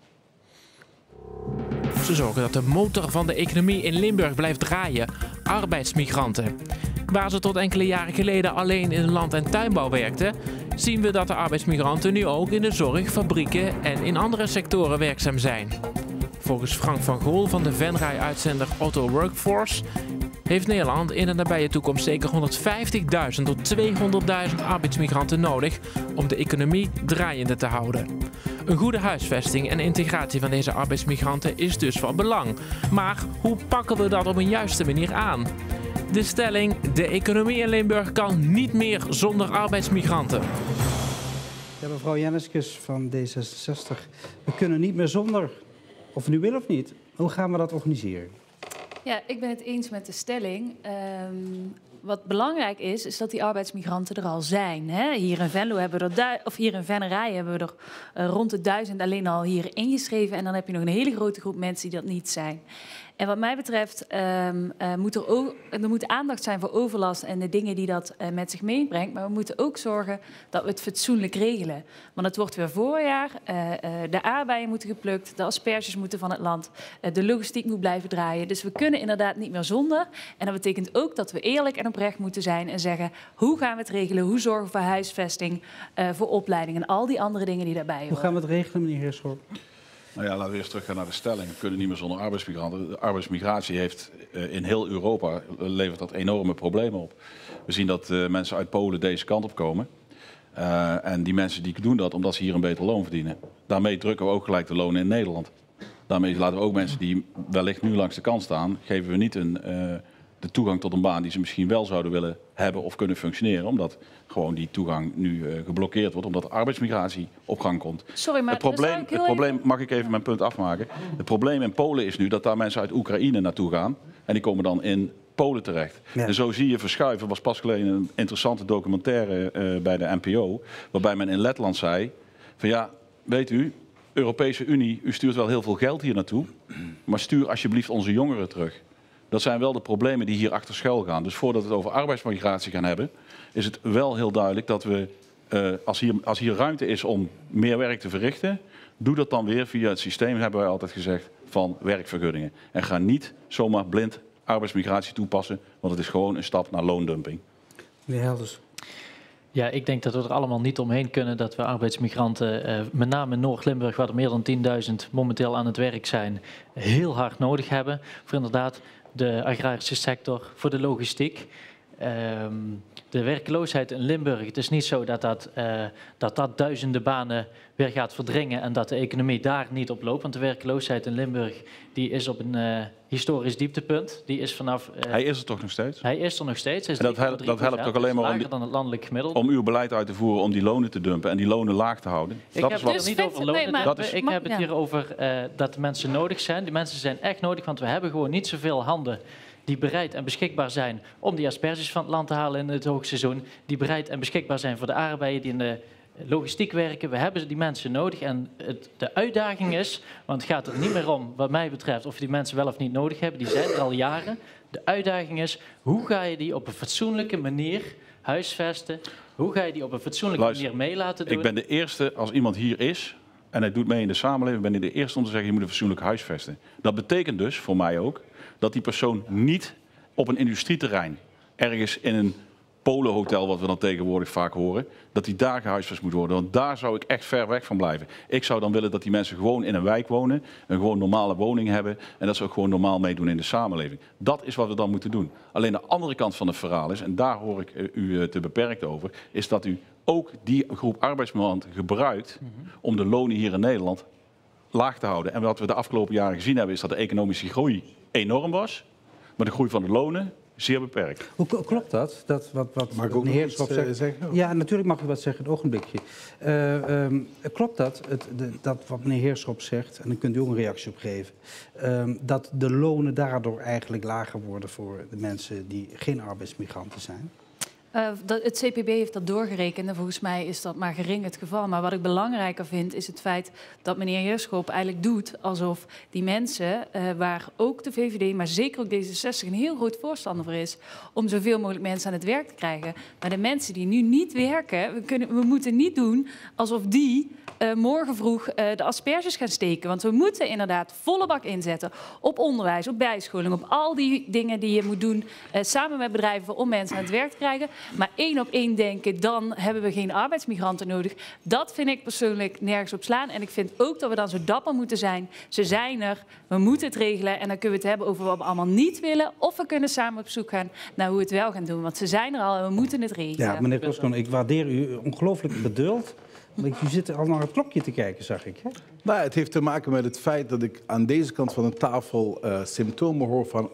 Ze zorgen dat de motor van de economie in Limburg blijft draaien. Arbeidsmigranten. Waar ze tot enkele jaren geleden alleen in de land- en tuinbouw werkten, zien we dat de arbeidsmigranten nu ook in de zorg, fabrieken en in andere sectoren werkzaam zijn. Volgens Frank van Gool van de Venray-uitzender Otto Workforce heeft Nederland in de nabije toekomst zeker 150.000 tot 200.000 arbeidsmigranten nodig om de economie draaiende te houden. Een goede huisvesting en integratie van deze arbeidsmigranten is dus van belang. Maar hoe pakken we dat op een juiste manier aan? De stelling: de economie in Limburg kan niet meer zonder arbeidsmigranten. Ja, mevrouw Jenneskes van D66. We kunnen niet meer zonder, of nu wil of niet. Hoe gaan we dat organiseren? Ja, ik ben het eens met de stelling. Wat belangrijk is dat die arbeidsmigranten er al zijn. Hè? Hier in Venlo hebben we er hier in Venray hebben we er rond de 1000 alleen al hier ingeschreven. En dan heb je nog een hele grote groep mensen die dat niet zijn. En wat mij betreft moet aandacht zijn voor overlast en de dingen die dat met zich meebrengt. Maar we moeten ook zorgen dat we het fatsoenlijk regelen. Want het wordt weer voorjaar, de aardbeien moeten geplukt, de asperges moeten van het land, de logistiek moet blijven draaien. Dus we kunnen inderdaad niet meer zonder. En dat betekent ook dat we eerlijk en oprecht moeten zijn en zeggen: hoe gaan we het regelen? Hoe zorgen we voor huisvesting, voor opleiding en al die andere dingen die daarbij horen? Hoe gaan we het regelen, meneer Heerschop? Nou ja, laten we eerst teruggaan naar de stelling. We kunnen niet meer zonder arbeidsmigranten. De arbeidsmigratie heeft in heel Europa levert dat enorme problemen op. We zien dat mensen uit Polen deze kant op komen. En die mensen die doen dat omdat ze hier een beter loon verdienen. Daarmee drukken we ook gelijk de lonen in Nederland. Daarmee laten we ook mensen die wellicht nu langs de kant staan, geven we niet de toegang tot een baan die ze misschien wel zouden willen hebben of kunnen functioneren. Omdat gewoon die toegang nu geblokkeerd wordt, omdat arbeidsmigratie op gang komt. Sorry, maar het probleem, mag ik even mijn punt afmaken? Het probleem in Polen is nu dat daar mensen uit Oekraïne naartoe gaan. En die komen dan in Polen terecht. Ja. En zo zie je verschuiven. Er was pas geleden een interessante documentaire bij de NPO. Waarbij men in Letland zei van ja, weet u, Europese Unie, u stuurt wel heel veel geld hier naartoe. Maar stuur alsjeblieft onze jongeren terug. Dat zijn wel de problemen die hier achter schuil gaan. Dus voordat we het over arbeidsmigratie gaan hebben, is het wel heel duidelijk dat we, als hier ruimte is om meer werk te verrichten, doe dat dan weer via het systeem, hebben wij altijd gezegd, van werkvergunningen. En ga niet zomaar blind arbeidsmigratie toepassen, want het is gewoon een stap naar loondumping. Meneer Helders. Ja, ik denk dat we er allemaal niet omheen kunnen dat we arbeidsmigranten, met name in Noord-Limburg, waar er meer dan 10.000 momenteel aan het werk zijn, heel hard nodig hebben. Voor inderdaad de agrarische sector, voor de logistiek. De werkloosheid in Limburg, het is niet zo dat duizenden banen weer gaat verdringen en dat de economie daar niet op loopt. Want de werkloosheid in Limburg die is op een historisch dieptepunt. Die is vanaf, hij is er toch nog steeds? Hij is er nog steeds. En dat helpt toch alleen maar dan het landelijk gemiddelde. Om uw beleid uit te voeren om die lonen te dumpen en die lonen laag te houden? Ik heb het niet over lonen. Ik heb het hier over dat de mensen nodig zijn. Die mensen zijn echt nodig, want we hebben gewoon niet zoveel handen die bereid en beschikbaar zijn om die asperges van het land te halen in het hoogseizoen. Die bereid en beschikbaar zijn voor de arbeiders die in de logistiek werken. We hebben die mensen nodig en de uitdaging is, want het gaat er niet meer om wat mij betreft of je die mensen wel of niet nodig hebben. Die zijn er al jaren. De uitdaging is, hoe ga je die op een fatsoenlijke manier huisvesten? Hoe ga je die op een fatsoenlijke manier mee laten doen? Ik ben de eerste, als iemand hier is en hij doet mee in de samenleving, ben ik de eerste om te zeggen, je moet een fatsoenlijk huisvesten. Dat betekent dus, voor mij ook, dat die persoon niet op een industrieterrein, ergens in een polenhotel, wat we dan tegenwoordig vaak horen, dat die daar gehuisvest moet worden. Want daar zou ik echt ver weg van blijven. Ik zou dan willen dat die mensen gewoon in een wijk wonen, een gewoon normale woning hebben en dat ze ook gewoon normaal meedoen in de samenleving. Dat is wat we dan moeten doen. Alleen de andere kant van het verhaal is, en daar hoor ik u te beperkt over, is dat u ook die groep arbeidsmigranten gebruikt om de lonen hier in Nederland laag te houden. En wat we de afgelopen jaren gezien hebben, is dat de economische groei enorm was, maar de groei van de lonen zeer beperkt. Hoe klopt dat? Wat mag ik ook meneer Heerschop zeggen? Ja, natuurlijk mag u wat zeggen, het ogenblikje. Klopt dat wat meneer Heerschop zegt, en dan kunt u ook een reactie op geven, dat de lonen daardoor eigenlijk lager worden voor de mensen die geen arbeidsmigranten zijn? Het CPB heeft dat doorgerekend en volgens mij is dat maar gering het geval. Maar wat ik belangrijker vind is het feit dat meneer Heerschop eigenlijk doet alsof die mensen, waar ook de VVD, maar zeker ook D66 een heel groot voorstander voor is, om zoveel mogelijk mensen aan het werk te krijgen. Maar de mensen die nu niet werken, we moeten niet doen alsof die morgen vroeg de asperges gaan steken. Want we moeten inderdaad volle bak inzetten op onderwijs, op bijscholing, op al die dingen die je moet doen samen met bedrijven om mensen aan het werk te krijgen. Maar 1 op 1 denken, dan hebben we geen arbeidsmigranten nodig. Dat vind ik persoonlijk nergens op slaan. En ik vind ook dat we dan zo dapper moeten zijn. Ze zijn er, we moeten het regelen. En dan kunnen we het hebben over wat we allemaal niet willen. Of we kunnen samen op zoek gaan naar hoe we het wel gaan doen. Want ze zijn er al en we moeten het regelen. Ja, meneer Kloskon, ik waardeer u ongelooflijk beduld. Want u zit al naar het klokje te kijken, zag ik. Hè? Nou, het heeft te maken met het feit dat ik aan deze kant van de tafel symptomen hoor van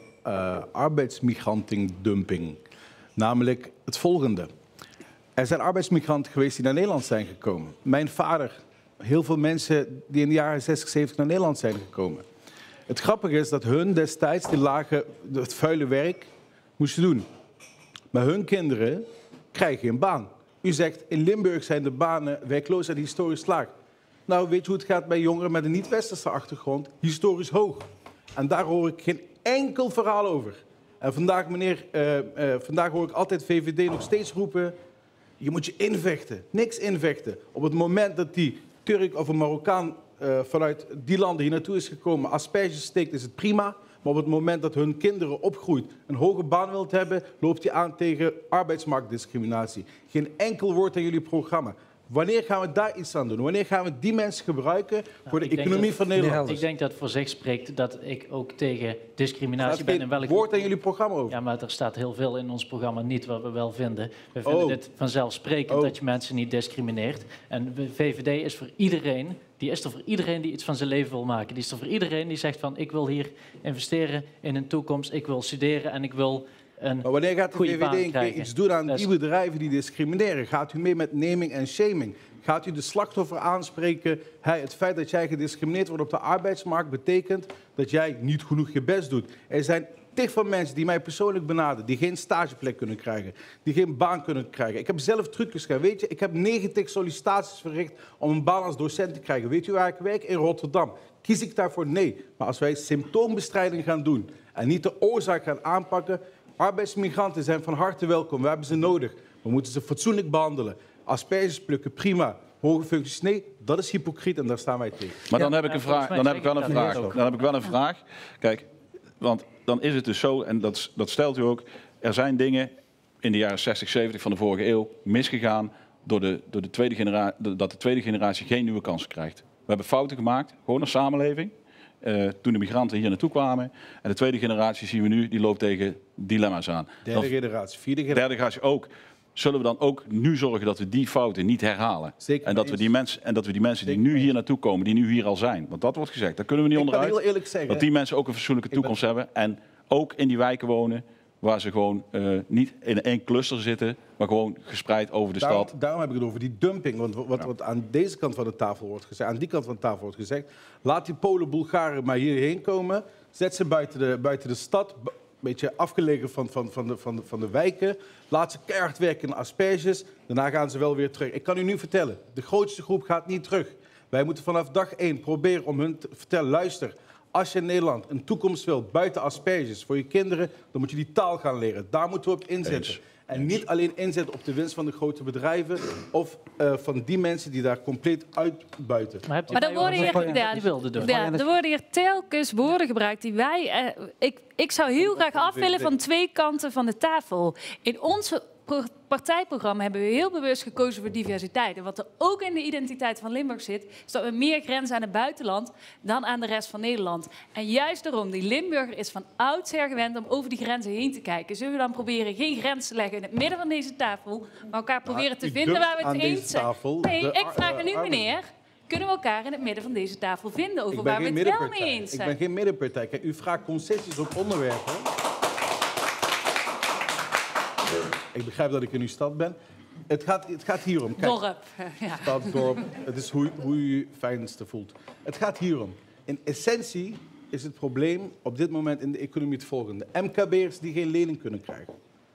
arbeidsmigrantendumping. Namelijk het volgende. Er zijn arbeidsmigranten geweest die naar Nederland zijn gekomen. Mijn vader, heel veel mensen die in de jaren 60, 70 naar Nederland zijn gekomen. Het grappige is dat hun destijds die lagen het vuile werk moesten doen. Maar hun kinderen krijgen een baan. U zegt, in Limburg zijn de banen werkloosheid historisch laag. Nou, weet je hoe het gaat bij jongeren met een niet-westerse achtergrond? Historisch hoog. En daar hoor ik geen enkel verhaal over. En vandaag hoor ik altijd VVD nog steeds roepen, je moet je invechten. Niks invechten. Op het moment dat die Turk of een Marokkaan vanuit die landen hier naartoe is gekomen, asperges steekt, is het prima. Maar op het moment dat hun kinderen opgroeit, een hoge baan wilt hebben, loopt hij aan tegen arbeidsmarktdiscriminatie. Geen enkel woord aan jullie programma. Wanneer gaan we daar iets aan doen? Wanneer gaan we die mensen gebruiken voor de economie van Nederland? Ik denk dat het voor zich spreekt dat ik ook tegen discriminatie ben. Er staat geen woord in jullie programma over. Ja, maar er staat heel veel in ons programma niet wat we wel vinden. We vinden het vanzelfsprekend dat je mensen niet discrimineert. En de VVD is voor iedereen, die is er voor iedereen die iets van zijn leven wil maken. Die is er voor iedereen die zegt van ik wil hier investeren in een toekomst, ik wil studeren en ik wil maar wanneer gaat de VVD een keer iets doen aan die bedrijven die discrimineren? Gaat u mee met naming en shaming? Gaat u de slachtoffer aanspreken? Het feit dat jij gediscrimineerd wordt op de arbeidsmarkt betekent dat jij niet genoeg je best doet. Er zijn tig van mensen die mij persoonlijk benaderen, die geen stageplek kunnen krijgen, die geen baan kunnen krijgen. Ik heb zelf trucjes gedaan. Weet je, ik heb 90 sollicitaties verricht om een baan als docent te krijgen. Weet u waar ik werk? In Rotterdam. Kies ik daarvoor? Nee. Maar als wij symptoombestrijding gaan doen en niet de oorzaak gaan aanpakken. Arbeidsmigranten zijn van harte welkom. We hebben ze nodig. We moeten ze fatsoenlijk behandelen. Asperges plukken, prima. Hoge functies, nee. Dat is hypocriet en daar staan wij tegen. Maar dan heb ik een vraag. Dan heb ik wel een vraag. Kijk, want dan is het dus zo, en dat stelt u ook. Er zijn dingen in de jaren 60, 70 van de vorige eeuw misgegaan dat de tweede generatie geen nieuwe kansen krijgt. We hebben fouten gemaakt, gewoon als samenleving. Toen de migranten hier naartoe kwamen. En de tweede generatie zien we nu, die loopt tegen dilemma's aan. Derde generatie, vierde generatie. Derde generatie ook. Zullen we dan ook nu zorgen dat we die fouten niet herhalen? Zeker. En dat we die mensen die nu hier naartoe komen, die nu hier al zijn. Want dat wordt gezegd, daar kunnen we niet onderuit. Ik kan heel eerlijk zeggen. Dat die mensen ook een fatsoenlijke toekomst hebben. En ook in die wijken wonen. Waar ze gewoon niet in één cluster zitten, maar gewoon gespreid over de stad. Daarom heb ik het over die dumping. Want wat aan deze kant van de tafel wordt gezegd, aan die kant van de tafel wordt gezegd. Laat die Polen, Bulgaren maar hierheen komen. Zet ze buiten de stad, een beetje afgelegen van de wijken. Laat ze keihard werken in asperges. Daarna gaan ze wel weer terug. Ik kan u nu vertellen, de grootste groep gaat niet terug. Wij moeten vanaf dag 1 proberen om hun te vertellen, luister. Als je in Nederland een toekomst wilt buiten asperges voor je kinderen, dan moet je die taal gaan leren. Daar moeten we op inzetten. En niet alleen inzetten op de winst van de grote bedrijven of van die mensen die daar compleet uitbuiten. Maar dan worden hier telkens woorden gebruikt die wij... Ik zou heel graag af willen van twee kanten van de tafel. In onze partijprogramma hebben we heel bewust gekozen voor diversiteit. En wat er ook in de identiteit van Limburg zit, is dat we meer grenzen aan het buitenland dan aan de rest van Nederland. En juist daarom, die Limburger is van oudsher gewend om over die grenzen heen te kijken. Zullen we dan proberen geen grens te leggen in het midden van deze tafel, maar elkaar proberen te vinden waar we het eens zijn? Nee, ik vraag aan u, meneer. Kunnen we elkaar in het midden van deze tafel vinden over waar we het wel mee eens zijn? Ik ben geen middenpartij. Kijk, u vraagt concessies op onderwerpen. Ik begrijp dat ik in uw stad ben. Het gaat hierom. Kijk, dorp. Ja. Stad, dorp. Het is hoe u je fijnste voelt. Het gaat hierom. In essentie is het probleem op dit moment in de economie het volgende. MKB'ers die geen lening kunnen krijgen.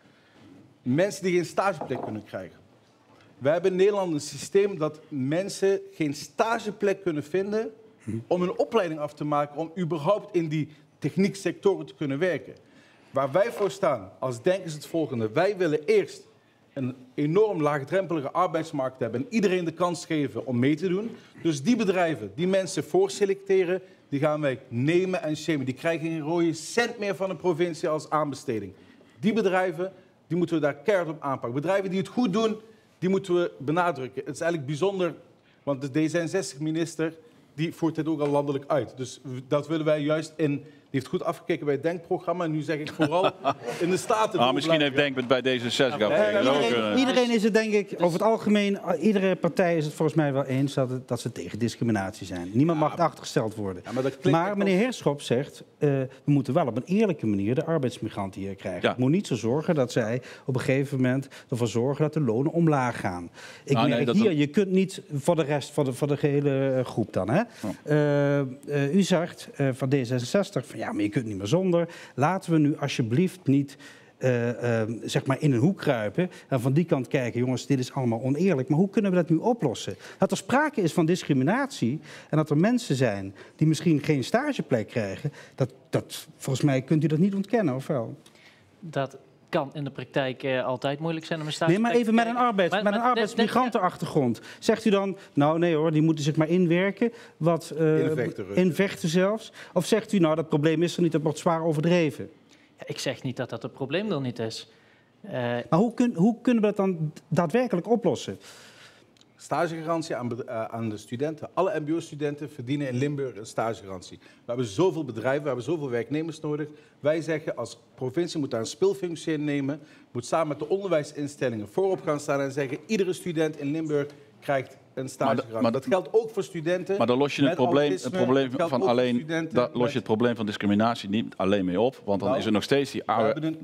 Mensen die geen stageplek kunnen krijgen. We hebben in Nederland een systeem dat mensen geen stageplek kunnen vinden om een opleiding af te maken om überhaupt in die technieksectoren te kunnen werken. Waar wij voor staan als Denk is het volgende. Wij willen eerst een enorm laagdrempelige arbeidsmarkt hebben en iedereen de kans geven om mee te doen. Dus die bedrijven, die mensen voorselecteren, die gaan wij nemen en shamen. Die krijgen geen rode cent meer van de provincie als aanbesteding. Die bedrijven, die moeten we daar keihard op aanpakken. Bedrijven die het goed doen, die moeten we benadrukken. Het is eigenlijk bijzonder, want de D66-minister die voert dit ook al landelijk uit. Dus dat willen wij juist in... Die heeft goed afgekeken bij het Denkprogramma. En nu zeg ik vooral in de Staten. Misschien heeft Denk bij D66 Iedereen is het, denk ik, over het algemeen... Iedere partij is het volgens mij wel eens dat ze tegen discriminatie zijn. Niemand mag achtergesteld worden. Ja, maar meneer Heerschop zegt... we moeten wel op een eerlijke manier de arbeidsmigranten hier krijgen. Ja. Het moet niet zo zorgen dat zij op een gegeven moment ervoor zorgen dat de lonen omlaag gaan. Je kunt niet voor de rest, voor de gehele groep dan. Hè? Oh. U zegt van D66... ja, maar je kunt niet meer zonder. Laten we nu alsjeblieft niet zeg maar in een hoek kruipen en van die kant kijken, jongens, dit is allemaal oneerlijk. Maar hoe kunnen we dat nu oplossen? Dat er sprake is van discriminatie en dat er mensen zijn die misschien geen stageplek krijgen, dat volgens mij kunt u dat niet ontkennen, of wel? Dat kan in de praktijk altijd moeilijk zijn om een stageplek te krijgen. Nee, maar even met een arbeidsmigrantenachtergrond. Zegt u dan, nou nee hoor, die moeten zich maar inwerken, invechten zelfs? Of zegt u, nou dat probleem is er niet, dat wordt zwaar overdreven? Ja, ik zeg niet dat dat het probleem er niet is. Maar hoe kunnen we dat dan daadwerkelijk oplossen? stagegarantie aan de studenten. Alle mbo-studenten verdienen in Limburg een stagegarantie. We hebben zoveel bedrijven, we hebben zoveel werknemers nodig. Wij zeggen als provincie moet daar een speelfunctie in nemen. Moet samen met de onderwijsinstellingen voorop gaan staan en zeggen iedere student in Limburg krijgt een stagegarantie. Maar dat geldt ook voor studenten. Maar dan los je het probleem van discriminatie niet alleen mee op. Want dan is er nog steeds die oude.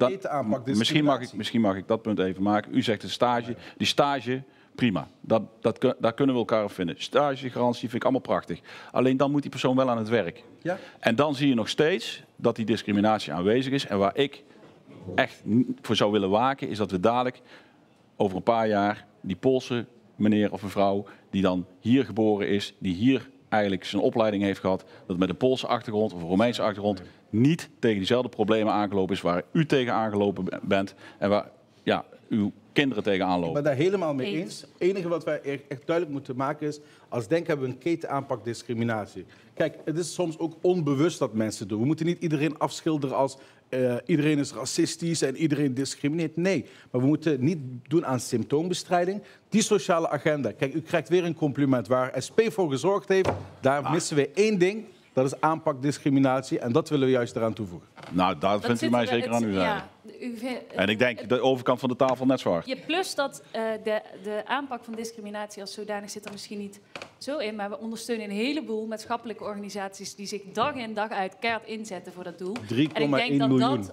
Misschien mag ik dat punt even maken. U zegt de stage. Die stage, prima. Daar kunnen we elkaar op vinden. Stagegarantie vind ik allemaal prachtig. Alleen dan moet die persoon wel aan het werk. Ja. En dan zie je nog steeds dat die discriminatie aanwezig is. En waar ik echt voor zou willen waken, is dat we dadelijk over een paar jaar die Poolse meneer of mevrouw die dan hier geboren is, die hier eigenlijk zijn opleiding heeft gehad, dat met een Poolse achtergrond of een Roemeense achtergrond niet tegen diezelfde problemen aangelopen is waar u tegen aangelopen bent en waar uw kinderen tegen aanlopen. Ik ben daar helemaal mee eens. Het enige wat wij echt duidelijk moeten maken is, als Denk hebben we een ketenaanpak discriminatie. Kijk, het is soms ook onbewust dat mensen doen. We moeten niet iedereen afschilderen als iedereen is racistisch en iedereen discrimineert. Nee, maar we moeten niet doen aan symptoombestrijding. Die sociale agenda. Kijk, u krijgt weer een compliment waar SP voor gezorgd heeft. Daar missen we één ding. Dat is aanpak discriminatie en dat willen we juist eraan toevoegen. Nou, daar vindt u mij zeker aan u zeggen. En ik denk de overkant van de tafel net zwaar. Ja, plus dat de aanpak van discriminatie als zodanig zit er misschien niet zo in. Maar we ondersteunen een heleboel maatschappelijke organisaties die zich dag in dag uit keihard inzetten voor dat doel. 3,1 miljoen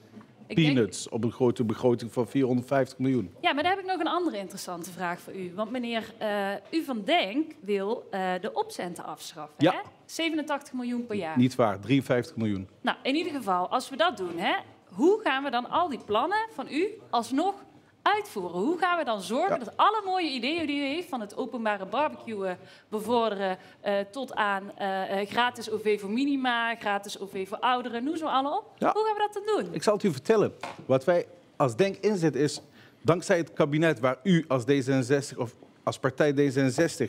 peanuts op een grote begroting van 450 miljoen. Ja, maar daar heb ik nog een andere interessante vraag voor u. Want meneer U van Denk wil de opcenten afschaffen. Ja. Hè? 87 miljoen per jaar. Niet waar, 53 miljoen. Nou, in ieder geval, als we dat doen, hè, hoe gaan we dan al die plannen van u alsnog uitvoeren? Hoe gaan we dan zorgen dat alle mooie ideeën die u heeft, van het openbare barbecuen bevorderen tot aan gratis OV voor minima, gratis OV voor ouderen, noem zo alle op. Ja. Hoe gaan we dat dan doen? Ik zal het u vertellen. Wat wij als Denk inzetten is, dankzij het kabinet waar u als D66 of als partij D66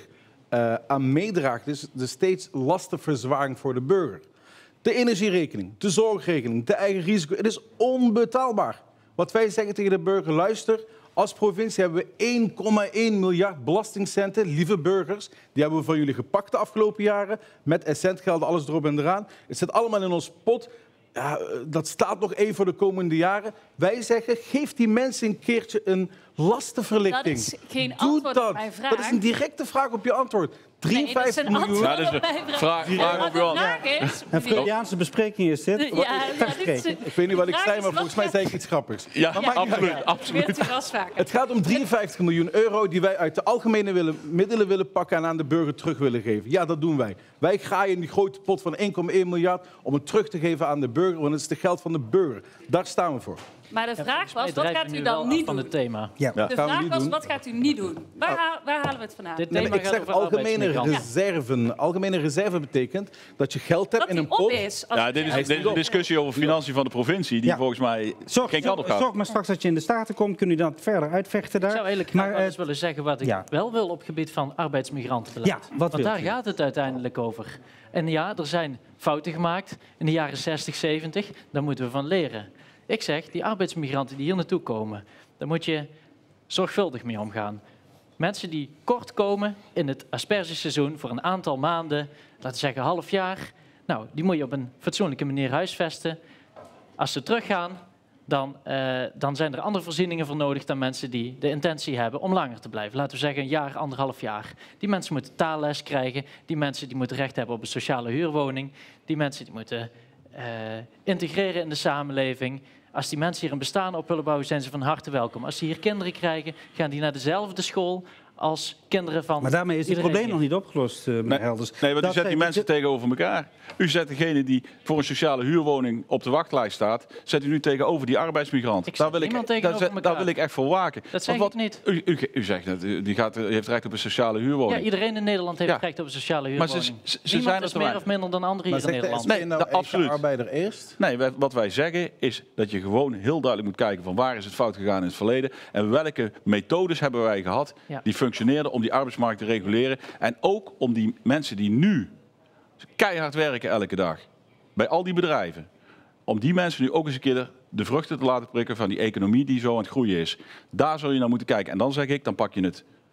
aan meedraagt, is de steeds lastenverzwaring voor de burger. De energierekening, de zorgrekening, de eigen risico. Het is onbetaalbaar. Wat wij zeggen tegen de burger, luister, als provincie hebben we 1,1 miljard belastingcenten, lieve burgers. Die hebben we van jullie gepakt de afgelopen jaren. Met centgelden, alles erop en eraan. Het zit allemaal in ons pot. Ja, dat staat nog één voor de komende jaren. Wij zeggen, geef die mensen een keertje een lastenverlichting. Dat is geen antwoord op mijn vraag. Dat is een directe vraag op je antwoord. 53 miljoen. Ja, dat is een vraag op uw antwoord. Een Freudiaanse bespreking is dit. Ik weet niet wat ik zei, maar volgens mij zei ik iets grappigs. Ja, absoluut. Het gaat om 53 miljoen euro die wij uit de algemene middelen willen pakken en aan de burger terug willen geven. Ja, dat doen wij. Wij graaien in die grote pot van 1,1 miljard om het terug te geven aan de burger, want het is het geld van de burger. Daar staan we voor. Maar de vraag was, wat gaat u dan niet doen? Van het thema. Ja, de vraag was, wat gaat u niet doen? Waar halen we het vandaan? Ik zeg algemene reserve betekent dat je geld hebt in een pot. Ja, dit is een discussie over financiën van de provincie die volgens mij geen kant op gaat. Zorg maar straks dat je in de Staten komt, kun je dat verder uitvechten daar. Ik zou eigenlijk wel eens willen zeggen wat ik wel wil op het gebied van arbeidsmigrantenbeleid. Ja, want daar gaat het uiteindelijk over. En ja, er zijn fouten gemaakt in de jaren 60, 70. Daar moeten we van leren. Ik zeg, die arbeidsmigranten die hier naartoe komen, daar moet je zorgvuldig mee omgaan. Mensen die kort komen in het aspergeseizoen voor een aantal maanden, laten we zeggen half jaar, nou, die moet je op een fatsoenlijke manier huisvesten. Als ze teruggaan, dan zijn er andere voorzieningen voor nodig dan mensen die de intentie hebben om langer te blijven. Laten we zeggen een jaar, 1,5 jaar. Die mensen moeten taalles krijgen, die mensen die moeten recht hebben op een sociale huurwoning, die mensen die moeten integreren in de samenleving. Als die mensen hier een bestaan op willen bouwen, zijn ze van harte welkom. Als ze hier kinderen krijgen, gaan die naar dezelfde school als kinderen van. Maar daarmee is het probleem nog niet opgelost, meneer Helders. Nee, want u zet die mensen tegenover elkaar. U zet degene die voor een sociale huurwoning op de wachtlijst staat, zet u nu tegenover die arbeidsmigrant. Daar wil ik echt voor waken. Dat zeg ik niet. U zegt dat u heeft recht op een sociale huurwoning. Ja, iedereen in Nederland heeft recht op een sociale huurwoning. Maar ze niemand zijn is meer of minder dan anderen hier in Nederland. Nee, absoluut. Arbeider eerst? Nee, wat wij zeggen is dat je gewoon heel duidelijk moet kijken van waar is het fout gegaan in het verleden en welke methodes hebben wij gehad die functioneerden om die arbeidsmarkt te reguleren. En ook om die mensen die nu keihard werken elke dag, bij al die bedrijven, om die mensen nu ook eens een keer de vruchten te laten prikken van die economie die zo aan het groeien is. Daar zul je naar moeten kijken. En dan zeg ik, dan pak je het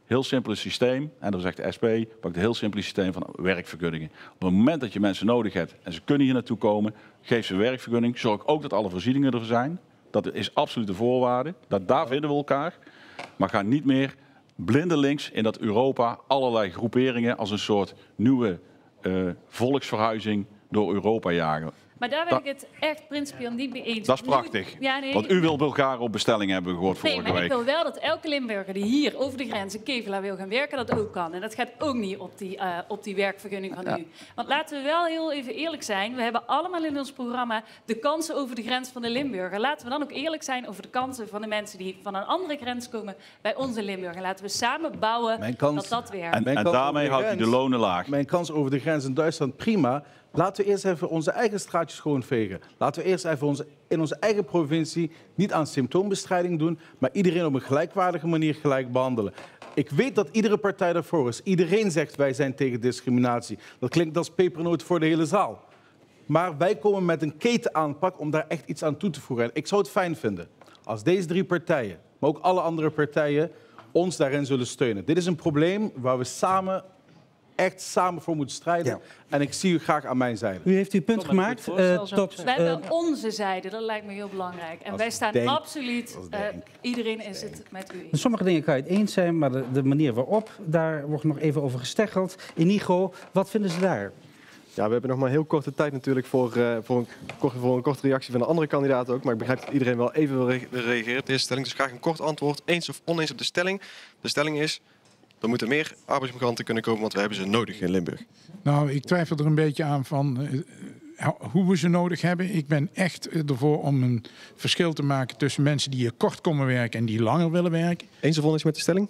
heel simpel systeem, en dan zegt de SP, pak een heel simpel systeem van werkvergunningen. Op het moment dat je mensen nodig hebt en ze kunnen hier naartoe komen, geef ze een werkvergunning. Zorg ook dat alle voorzieningen er zijn. Dat is absoluut de voorwaarde. Daar vinden we elkaar. Maar ga niet meer blindelings in dat Europa allerlei groeperingen als een soort nieuwe volksverhuizing door Europa jagen. Maar daar ben ik het echt principieel niet mee eens. Dat is prachtig. Want u wil Bulgaren op bestelling, hebben we gehoord vorige week. Ik wil wel dat elke Limburger die hier over de grens in Kevelaar wil gaan werken, dat ook kan. En dat gaat ook niet op die werkvergunning van u. Want laten we wel heel even eerlijk zijn. We hebben allemaal in ons programma de kansen over de grens van de Limburger. Laten we dan ook eerlijk zijn over de kansen van de mensen die van een andere grens komen bij onze Limburger. Laten we samen bouwen dat werkt. En daarmee houdt u de lonen laag. Mijn kans over de grens in Duitsland, prima. Laten we eerst even onze eigen straatjes schoonvegen. Laten we eerst even in onze eigen provincie niet aan symptoombestrijding doen, maar iedereen op een gelijkwaardige manier gelijk behandelen. Ik weet dat iedere partij daarvoor is. Iedereen zegt wij zijn tegen discriminatie. Dat klinkt als pepernoot voor de hele zaal. Maar wij komen met een ketenaanpak om daar echt iets aan toe te voegen. En ik zou het fijn vinden als deze 3 partijen, maar ook alle andere partijen, ons daarin zullen steunen. Dit is een probleem waar we echt samen voor moeten strijden. Ja. En ik zie u graag aan mijn zijde. U heeft uw punt gemaakt. Wij hebben onze zijde, dat lijkt me heel belangrijk. En wij staan absoluut, iedereen is het met u eens. Sommige dingen kan je het eens zijn, maar de manier waarop, daar wordt nog even over gesteggeld. Inigo, wat vinden ze daar? Ja, we hebben nog maar heel korte tijd natuurlijk voor een korte reactie van de andere kandidaten ook. Maar ik begrijp dat iedereen wel even wil reageren op deze stelling. Dus graag een kort antwoord, eens of oneens op de stelling. De stelling is: er moeten meer arbeidsmigranten kunnen komen, want we hebben ze nodig in Limburg. Nou, ik twijfel er een beetje aan van hoe we ze nodig hebben. Ik ben echt ervoor om een verschil te maken tussen mensen die hier kort komen werken en die langer willen werken. Eens of oneens met de stelling?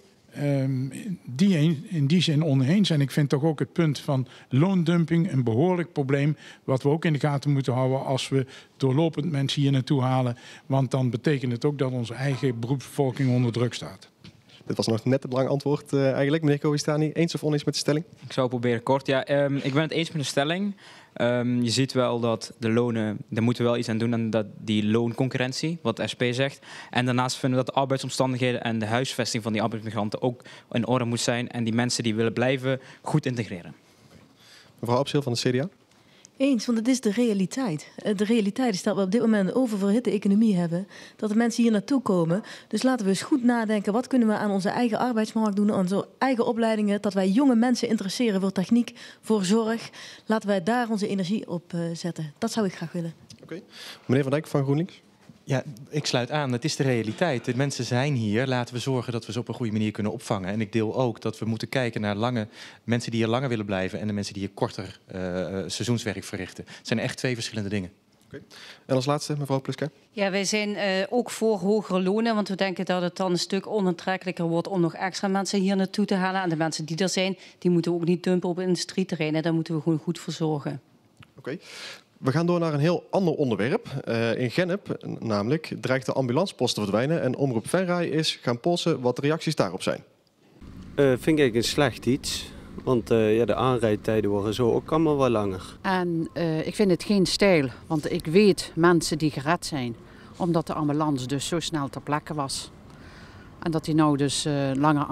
In die zin oneens. En ik vind toch ook het punt van loondumping een behoorlijk probleem, wat we ook in de gaten moeten houden als we doorlopend mensen hier naartoe halen. Want dan betekent het ook dat onze eigen beroepsbevolking onder druk staat. Dit was nog net een lang antwoord eigenlijk. Meneer Kovistani, eens of oneens met de stelling? Ik zou proberen kort. Ja, ik ben het eens met de stelling. Je ziet wel dat de lonen, daar moeten we wel iets aan doen aan die loonconcurrentie, wat de SP zegt. En daarnaast vinden we dat de arbeidsomstandigheden en de huisvesting van die arbeidsmigranten ook in orde moet zijn. En die mensen die willen blijven, goed integreren. Mevrouw Absil van de CDA? Eens, want het is de realiteit. De realiteit is dat we op dit moment een oververhitte economie hebben. Dat de mensen hier naartoe komen. Dus laten we eens goed nadenken. Wat kunnen we aan onze eigen arbeidsmarkt doen? Aan onze eigen opleidingen. Dat wij jonge mensen interesseren voor techniek, voor zorg. Laten wij daar onze energie op zetten. Dat zou ik graag willen. Oké. Meneer Van Dijk van GroenLinks? Ja, ik sluit aan. Het is de realiteit. De mensen zijn hier. Laten we zorgen dat we ze op een goede manier kunnen opvangen. En ik deel ook dat we moeten kijken naar mensen die hier langer willen blijven en de mensen die hier korter seizoenswerk verrichten. Het zijn echt 2 verschillende dingen. Okay. En als laatste, mevrouw Pluska? Ja, wij zijn ook voor hogere lonen, want we denken dat het dan een stuk onaantrekkelijker wordt om nog extra mensen hier naartoe te halen. En de mensen die er zijn, die moeten ook niet dumpen op industrieterreinen. Daar moeten we gewoon goed voor zorgen. Oké. We gaan door naar een heel ander onderwerp. In Gennep namelijk dreigt de ambulancepost te verdwijnen. En Omroep Venray is gaan polsen wat de reacties daarop zijn. Vind ik een slecht iets. Want de aanrijdtijden worden zo ook allemaal wel langer. En ik vind het geen stijl. Want ik weet mensen die gered zijn. Omdat de ambulance dus zo snel ter plekke was. En dat hij nou dus lange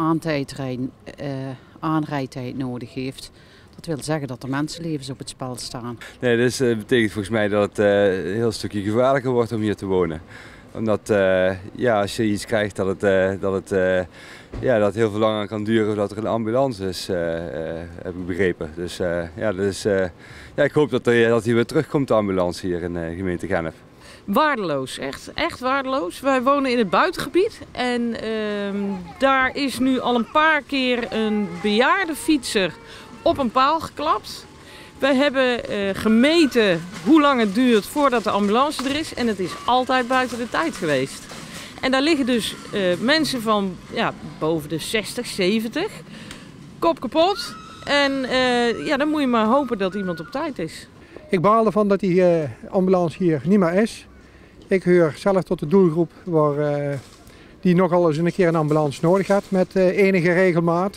aanrijdtijd nodig heeft. Dat wil zeggen dat er mensenlevens op het spel staan. Nee, dus betekent volgens mij dat het een heel stukje gevaarlijker wordt om hier te wonen. Omdat als je iets krijgt dat het heel veel langer kan duren voordat er een ambulance is, heb ik begrepen. Dus ik hoop dat hij weer terugkomt, de ambulance hier in de gemeente Gennep. Waardeloos, echt waardeloos. Wij wonen in het buitengebied en daar is nu al een paar keer een bejaarde fietser op een paal geklapt. We hebben gemeten hoe lang het duurt voordat de ambulance er is. En het is altijd buiten de tijd geweest. En daar liggen dus mensen van boven de 60, 70. Kop kapot. En dan moet je maar hopen dat iemand op tijd is. Ik baal ervan dat die ambulance hier niet meer is. Ik hoor zelf tot de doelgroep die nogal eens een keer een ambulance nodig had met enige regelmaat.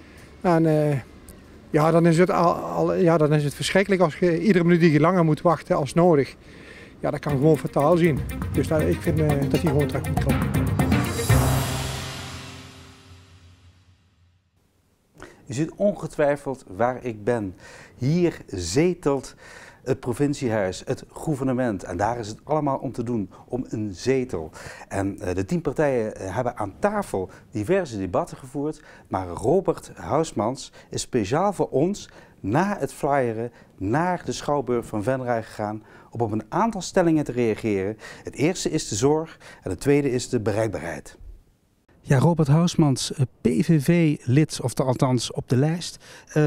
En dan is het verschrikkelijk als je iedere minuut die je langer moet wachten als nodig. Ja, dat kan gewoon fataal zien. Dus ik vind dat die gewoon terug moet komen. U ziet ongetwijfeld waar ik ben. Hier zetelt het provinciehuis, het gouvernement. En daar is het allemaal om te doen, om een zetel. En de 10 partijen hebben aan tafel diverse debatten gevoerd. Maar Robert Huismans is speciaal voor ons na het flyeren naar de Schouwburg van Venray gegaan om op een aantal stellingen te reageren. Het eerste is de zorg en het tweede is de bereikbaarheid. Ja, Robert Huismans, PVV-lid, of althans op de lijst.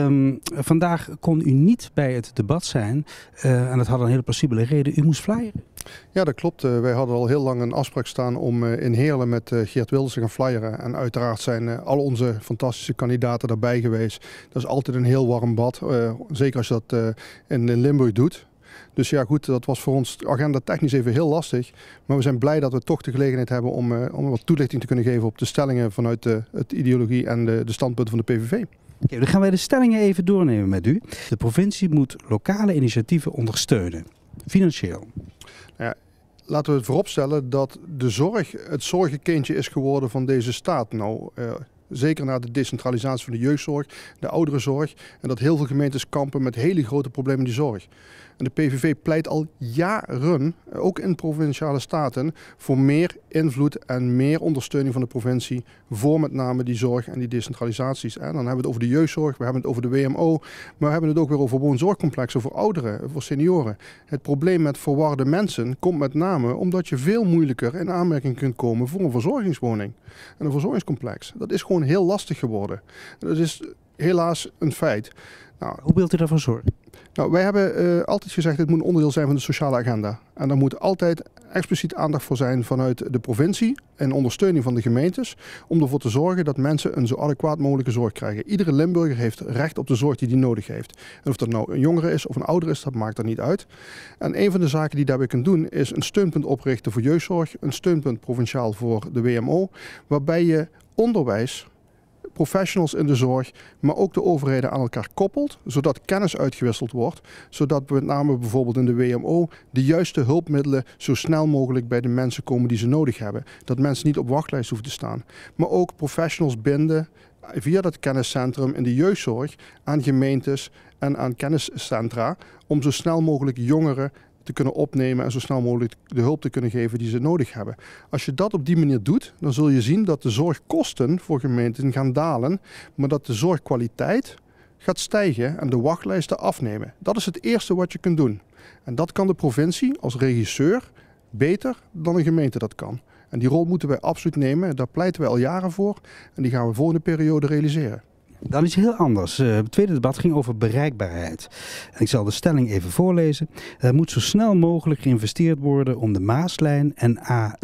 Vandaag kon u niet bij het debat zijn en dat had een hele plausibele reden. U moest flyeren. Ja, dat klopt. Wij hadden al heel lang een afspraak staan om in Heerlen met Geert Wilders te gaan flyeren. En uiteraard zijn al onze fantastische kandidaten daarbij geweest. Dat is altijd een heel warm bad, zeker als je dat in Limburg doet. Dus ja goed, dat was voor ons agenda technisch even heel lastig. Maar we zijn blij dat we toch de gelegenheid hebben om wat toelichting te kunnen geven op de stellingen vanuit het ideologie en de standpunten van de PVV. Oké, dan gaan wij de stellingen even doornemen met u. De provincie moet lokale initiatieven ondersteunen, financieel. Ja, laten we het vooropstellen dat de zorg het zorgenkindje is geworden van deze staat. Nou, zeker na de decentralisatie van de jeugdzorg, de ouderenzorg. En dat heel veel gemeentes kampen met hele grote problemen in die zorg. En de PVV pleit al jaren, ook in provinciale staten, voor meer invloed en meer ondersteuning van de provincie voor met name die zorg en die decentralisaties. En dan hebben we het over de jeugdzorg, we hebben het over de WMO, maar we hebben het ook weer over woonzorgcomplexen voor ouderen, voor senioren. Het probleem met verwarde mensen komt met name omdat je veel moeilijker in aanmerking kunt komen voor een verzorgingswoning en een verzorgingscomplex. Dat is gewoon heel lastig geworden. Dat is helaas een feit. Nou, hoe wilt u daarvoor zorgen? Nou, wij hebben altijd gezegd dat het moet een onderdeel zijn van de sociale agenda. En daar moet altijd expliciet aandacht voor zijn vanuit de provincie en ondersteuning van de gemeentes om ervoor te zorgen dat mensen een zo adequaat mogelijke zorg krijgen. Iedere Limburger heeft recht op de zorg die hij nodig heeft. En of dat nou een jongere is of een ouder is, dat maakt er niet uit. En een van de zaken die je daarbij kunt doen is een steunpunt oprichten voor jeugdzorg, een steunpunt provinciaal voor de WMO, waarbij je onderwijs, professionals in de zorg, maar ook de overheden aan elkaar koppelt, zodat kennis uitgewisseld wordt, zodat met name bijvoorbeeld in de WMO de juiste hulpmiddelen zo snel mogelijk bij de mensen komen die ze nodig hebben. Dat mensen niet op wachtlijst hoeven te staan. Maar ook professionals binden via dat kenniscentrum in de jeugdzorg aan gemeentes en aan kenniscentra om zo snel mogelijk jongeren te kunnen opnemen en zo snel mogelijk de hulp te kunnen geven die ze nodig hebben. Als je dat op die manier doet, dan zul je zien dat de zorgkosten voor gemeenten gaan dalen, maar dat de zorgkwaliteit gaat stijgen en de wachtlijsten afnemen. Dat is het eerste wat je kunt doen. En dat kan de provincie als regisseur beter dan een gemeente dat kan. En die rol moeten wij absoluut nemen. Daar pleiten wij al jaren voor en die gaan we volgende periode realiseren. Dan iets heel anders. Het tweede debat ging over bereikbaarheid. En ik zal de stelling even voorlezen. Er moet zo snel mogelijk geïnvesteerd worden om de Maaslijn en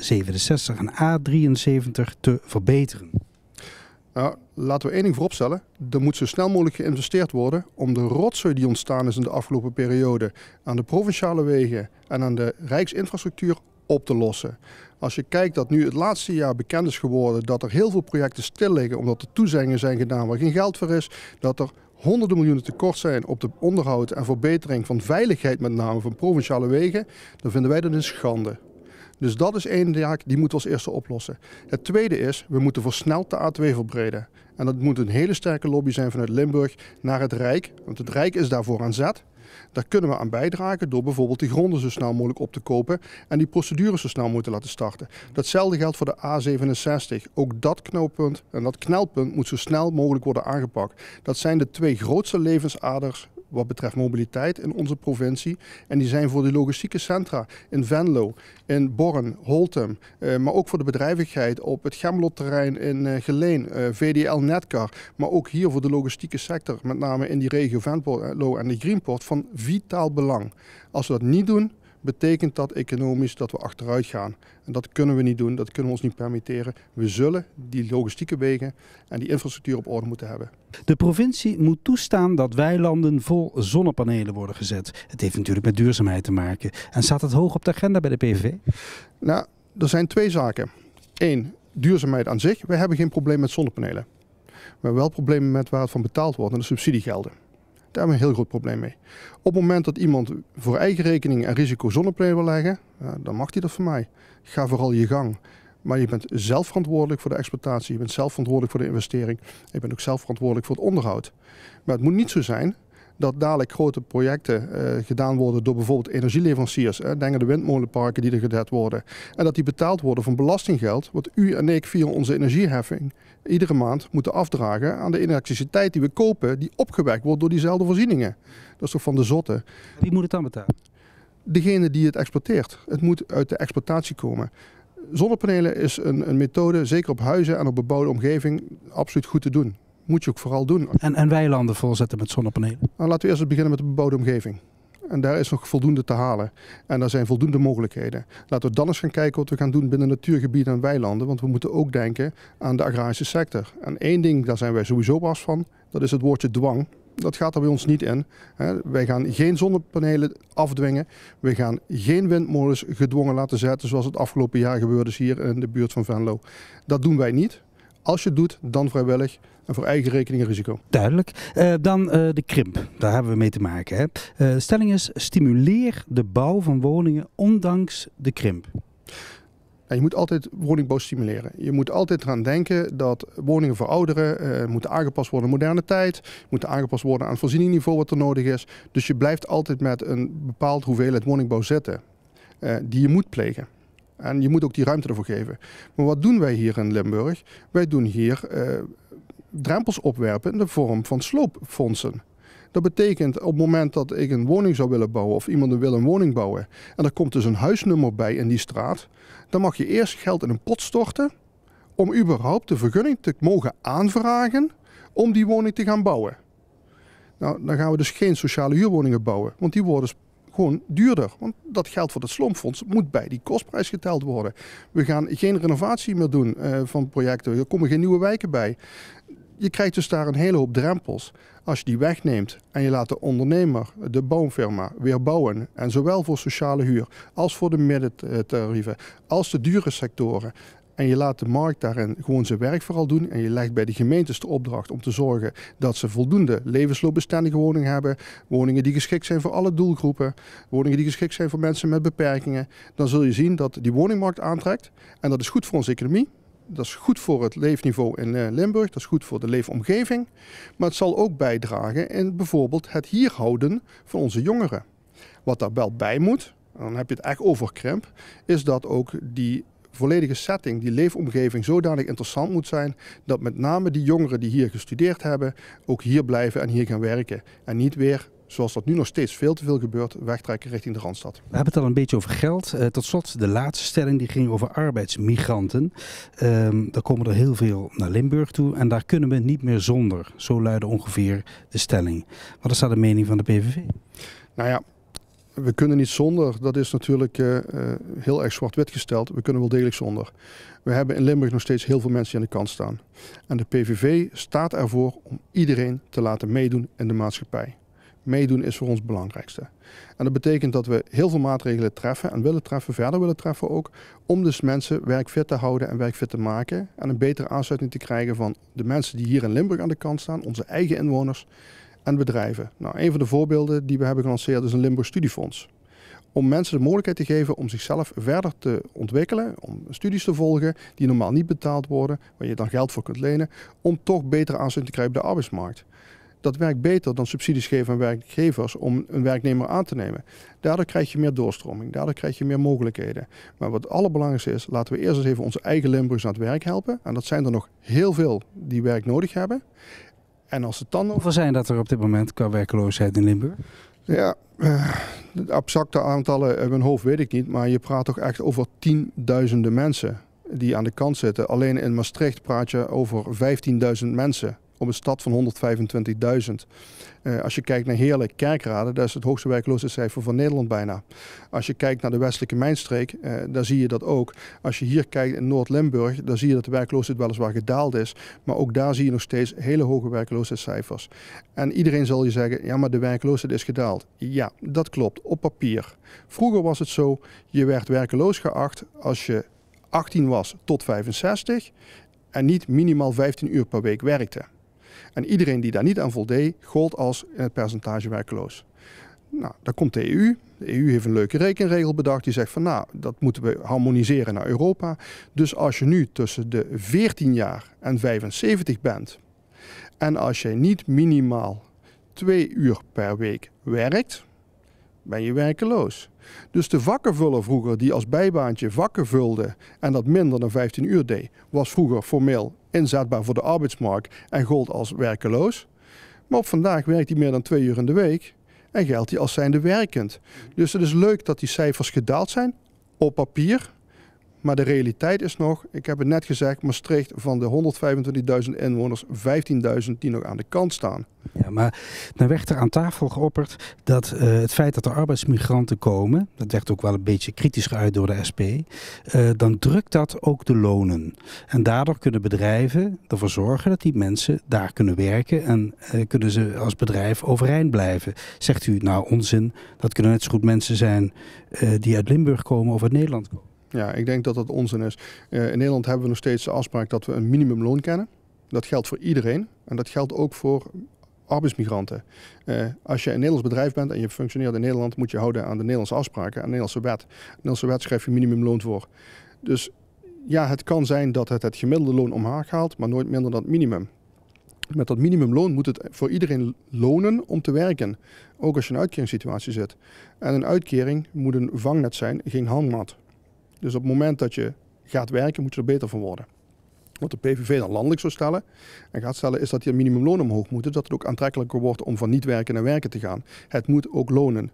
A67 en A73 te verbeteren. Nou, laten we één ding vooropstellen. Er moet zo snel mogelijk geïnvesteerd worden om de rotzooi die ontstaan is in de afgelopen periode aan de provinciale wegen en aan de rijksinfrastructuur op te lossen. Als je kijkt dat nu het laatste jaar bekend is geworden dat er heel veel projecten stil liggen omdat er toezeggingen zijn gedaan waar geen geld voor is, dat er honderden miljoenen tekort zijn op de onderhoud en verbetering van veiligheid met name van provinciale wegen, dan vinden wij dat een schande. Dus dat is één zaak, die moeten we als eerste oplossen. Het tweede is, we moeten versneld de A2 verbreden. En dat moet een hele sterke lobby zijn vanuit Limburg naar het Rijk, want het Rijk is daarvoor aan zet. Daar kunnen we aan bijdragen door bijvoorbeeld die gronden zo snel mogelijk op te kopen en die procedures zo snel mogelijk te laten starten. Datzelfde geldt voor de A67. Ook dat knooppunt en dat knelpunt moet zo snel mogelijk worden aangepakt. Dat zijn de twee grootste levensaders wat betreft mobiliteit in onze provincie. En die zijn voor de logistieke centra in Venlo, in Borren, Holtem, maar ook voor de bedrijvigheid op het Gemmelotterrein in Geleen, VDL Netcar, maar ook hier voor de logistieke sector, met name in die regio Venlo en de Greenport, van vitaal belang. Als we dat niet doen, betekent dat economisch dat we achteruit gaan. En dat kunnen we niet doen, dat kunnen we ons niet permitteren. We zullen die logistieke wegen en die infrastructuur op orde moeten hebben. De provincie moet toestaan dat weilanden vol zonnepanelen worden gezet. Het heeft natuurlijk met duurzaamheid te maken. En staat het hoog op de agenda bij de PVV? Nou, er zijn twee zaken. Eén, duurzaamheid aan zich. Wij hebben geen probleem met zonnepanelen. We hebben wel problemen met waar het van betaald wordt en de subsidiegelden. Daar hebben we een heel groot probleem mee. Op het moment dat iemand voor eigen rekening en risico zonnepanelen wil leggen, dan mag hij dat van mij. Ga vooral je gang. Maar je bent zelf verantwoordelijk voor de exploitatie. Je bent zelf verantwoordelijk voor de investering. Je bent ook zelf verantwoordelijk voor het onderhoud. Maar het moet niet zo zijn dat dadelijk grote projecten gedaan worden door bijvoorbeeld energieleveranciers. Denk aan de windmolenparken die er gezet worden. En dat die betaald worden van belastinggeld, wat u en ik via onze energieheffing iedere maand moeten afdragen aan de elektriciteit die we kopen, die opgewekt wordt door diezelfde voorzieningen. Dat is toch van de zotte. Wie moet het dan betalen? Degene die het exploiteert. Het moet uit de exploitatie komen. Zonnepanelen is een methode, zeker op huizen en op bebouwde omgeving, absoluut goed te doen. Moet je ook vooral doen. En weilanden volzetten met zonnepanelen? Nou, laten we eerst beginnen met de bebouwde omgeving. En daar is nog voldoende te halen. En daar zijn voldoende mogelijkheden. Laten we dan eens gaan kijken wat we gaan doen binnen natuurgebieden en weilanden. Want we moeten ook denken aan de agrarische sector. En één ding, daar zijn wij sowieso was van, dat is het woordje dwang. Dat gaat er bij ons niet in. Wij gaan geen zonnepanelen afdwingen. We gaan geen windmolens gedwongen laten zetten zoals het afgelopen jaar gebeurde is hier in de buurt van Venlo. Dat doen wij niet. Als je het doet, dan vrijwillig en voor eigen rekening en risico. Duidelijk. Dan de krimp. Daar hebben we mee te maken. Hè. Stelling is, stimuleer de bouw van woningen ondanks de krimp. Je moet altijd woningbouw stimuleren. Je moet altijd eraan denken dat woningen verouderen, moeten aangepast worden aan moderne tijd, moeten aangepast worden aan het voorzieningsniveau wat er nodig is. Dus je blijft altijd met een bepaald hoeveelheid woningbouw zitten die je moet plegen. En je moet ook die ruimte ervoor geven. Maar wat doen wij hier in Limburg? Wij doen hier drempels opwerpen in de vorm van sloopfondsen. Dat betekent op het moment dat ik een woning zou willen bouwen of iemand wil een woning bouwen en er komt dus een huisnummer bij in die straat, dan mag je eerst geld in een pot storten om überhaupt de vergunning te mogen aanvragen om die woning te gaan bouwen. Nou, dan gaan we dus geen sociale huurwoningen bouwen, want die worden gewoon duurder. Want dat geld voor het sloopfonds moet bij die kostprijs geteld worden. We gaan geen renovatie meer doen van projecten, er komen geen nieuwe wijken bij. Je krijgt dus daar een hele hoop drempels. Als je die wegneemt en je laat de ondernemer, de bouwfirma, weer bouwen. En zowel voor sociale huur als voor de middentarieven, als de dure sectoren. En je laat de markt daarin gewoon zijn werk vooral doen. En je legt bij de gemeentes de opdracht om te zorgen dat ze voldoende levensloopbestendige woningen hebben. Woningen die geschikt zijn voor alle doelgroepen. Woningen die geschikt zijn voor mensen met beperkingen. Dan zul je zien dat die woningmarkt aantrekt. En dat is goed voor onze economie. Dat is goed voor het leefniveau in Limburg, dat is goed voor de leefomgeving. Maar het zal ook bijdragen in bijvoorbeeld het hier houden van onze jongeren. Wat daar wel bij moet, en dan heb je het echt over krimp, is dat ook die volledige setting, die leefomgeving zodanig interessant moet zijn dat met name die jongeren die hier gestudeerd hebben ook hier blijven en hier gaan werken. En niet weer, zoals dat nu nog steeds veel te veel gebeurt, wegtrekken richting de Randstad. We hebben het al een beetje over geld. Tot slot de laatste stelling, die ging over arbeidsmigranten. Daar komen er heel veel naar Limburg toe en daar kunnen we niet meer zonder. Zo luidde ongeveer de stelling. Wat is daar de mening van de PVV? Nou ja, we kunnen niet zonder. Dat is natuurlijk heel erg zwart-wit gesteld. We kunnen wel degelijk zonder. We hebben in Limburg nog steeds heel veel mensen die aan de kant staan. En de PVV staat ervoor om iedereen te laten meedoen in de maatschappij. Meedoen is voor ons het belangrijkste. En dat betekent dat we heel veel maatregelen treffen en willen treffen, verder willen treffen ook, om dus mensen werkfit te houden en werkfit te maken en een betere aansluiting te krijgen van de mensen die hier in Limburg aan de kant staan, onze eigen inwoners en bedrijven. Nou, een van de voorbeelden die we hebben gelanceerd is een Limburg Studiefonds. Om mensen de mogelijkheid te geven om zichzelf verder te ontwikkelen, om studies te volgen die normaal niet betaald worden, waar je dan geld voor kunt lenen, om toch betere aansluiting te krijgen op de arbeidsmarkt. Dat werkt beter dan subsidies geven aan werkgevers om een werknemer aan te nemen. Daardoor krijg je meer doorstroming, daardoor krijg je meer mogelijkheden. Maar wat het allerbelangrijkste is, laten we eerst eens even onze eigen Limburgers aan het werk helpen. En dat zijn er nog heel veel die werk nodig hebben. En als het dan nog... Hoeveel zijn dat er op dit moment qua werkloosheid in Limburg? Ja, de exacte aantallen in mijn hoofd weet ik niet. Maar je praat toch echt over tienduizenden mensen die aan de kant zitten. Alleen in Maastricht praat je over 15.000 mensen. Op een stad van 125.000. Als je kijkt naar Heerlen, Kerkrade, dat is het hoogste werkloosheidscijfer van Nederland bijna. Als je kijkt naar de westelijke mijnstreek, daar zie je dat ook. Als je hier kijkt in Noord-Limburg, dan zie je dat de werkloosheid weliswaar gedaald is. Maar ook daar zie je nog steeds hele hoge werkloosheidscijfers. En iedereen zal je zeggen, ja maar de werkloosheid is gedaald. Ja, dat klopt, op papier. Vroeger was het zo, je werd werkeloos geacht als je 18 was tot 65 en niet minimaal 15 uur per week werkte. En iedereen die daar niet aan voldeed, gold als in het percentage werkloos. Nou, dan komt de EU. De EU heeft een leuke rekenregel bedacht. Die zegt van nou, dat moeten we harmoniseren naar Europa. Dus als je nu tussen de 14 jaar en 75 bent. En als jij niet minimaal 2 uur per week werkt, ben je werkeloos. Dus de vakkenvuller vroeger, die als bijbaantje vakken vulde en dat minder dan 15 uur deed, was vroeger formeel inzetbaar voor de arbeidsmarkt en gold als werkeloos. Maar op vandaag werkt hij meer dan 2 uur in de week en geldt hij als zijnde werkend. Dus het is leuk dat die cijfers gedaald zijn op papier. Maar de realiteit is nog, ik heb het net gezegd, Maastricht van de 125.000 inwoners, 15.000 die nog aan de kant staan. Ja, maar dan werd er aan tafel geopperd dat het feit dat er arbeidsmigranten komen, dat werd ook wel een beetje kritisch geuit door de SP, dan drukt dat ook de lonen. En daardoor kunnen bedrijven ervoor zorgen dat die mensen daar kunnen werken en kunnen ze als bedrijf overeind blijven. Zegt u nou onzin, dat kunnen net zo goed mensen zijn die uit Limburg komen of uit Nederland komen? Ja, ik denk dat dat onzin is. In Nederland hebben we nog steeds de afspraak dat we een minimumloon kennen. Dat geldt voor iedereen en dat geldt ook voor arbeidsmigranten. Als je een Nederlands bedrijf bent en je functioneert in Nederland, moet je houden aan de Nederlandse afspraken en de Nederlandse wet. De Nederlandse wet schrijft je minimumloon voor. Dus ja, het kan zijn dat het gemiddelde loon omlaag haalt, maar nooit minder dan het minimum. Met dat minimumloon moet het voor iedereen lonen om te werken. Ook als je in een uitkeringssituatie zit. En een uitkering moet een vangnet zijn, geen hangmat. Dus op het moment dat je gaat werken, moet je er beter van worden. Wat de PVV dan landelijk zou stellen en gaat stellen, is dat je minimumloon omhoog moet. Dat het ook aantrekkelijker wordt om van niet werken naar werken te gaan. Het moet ook lonen.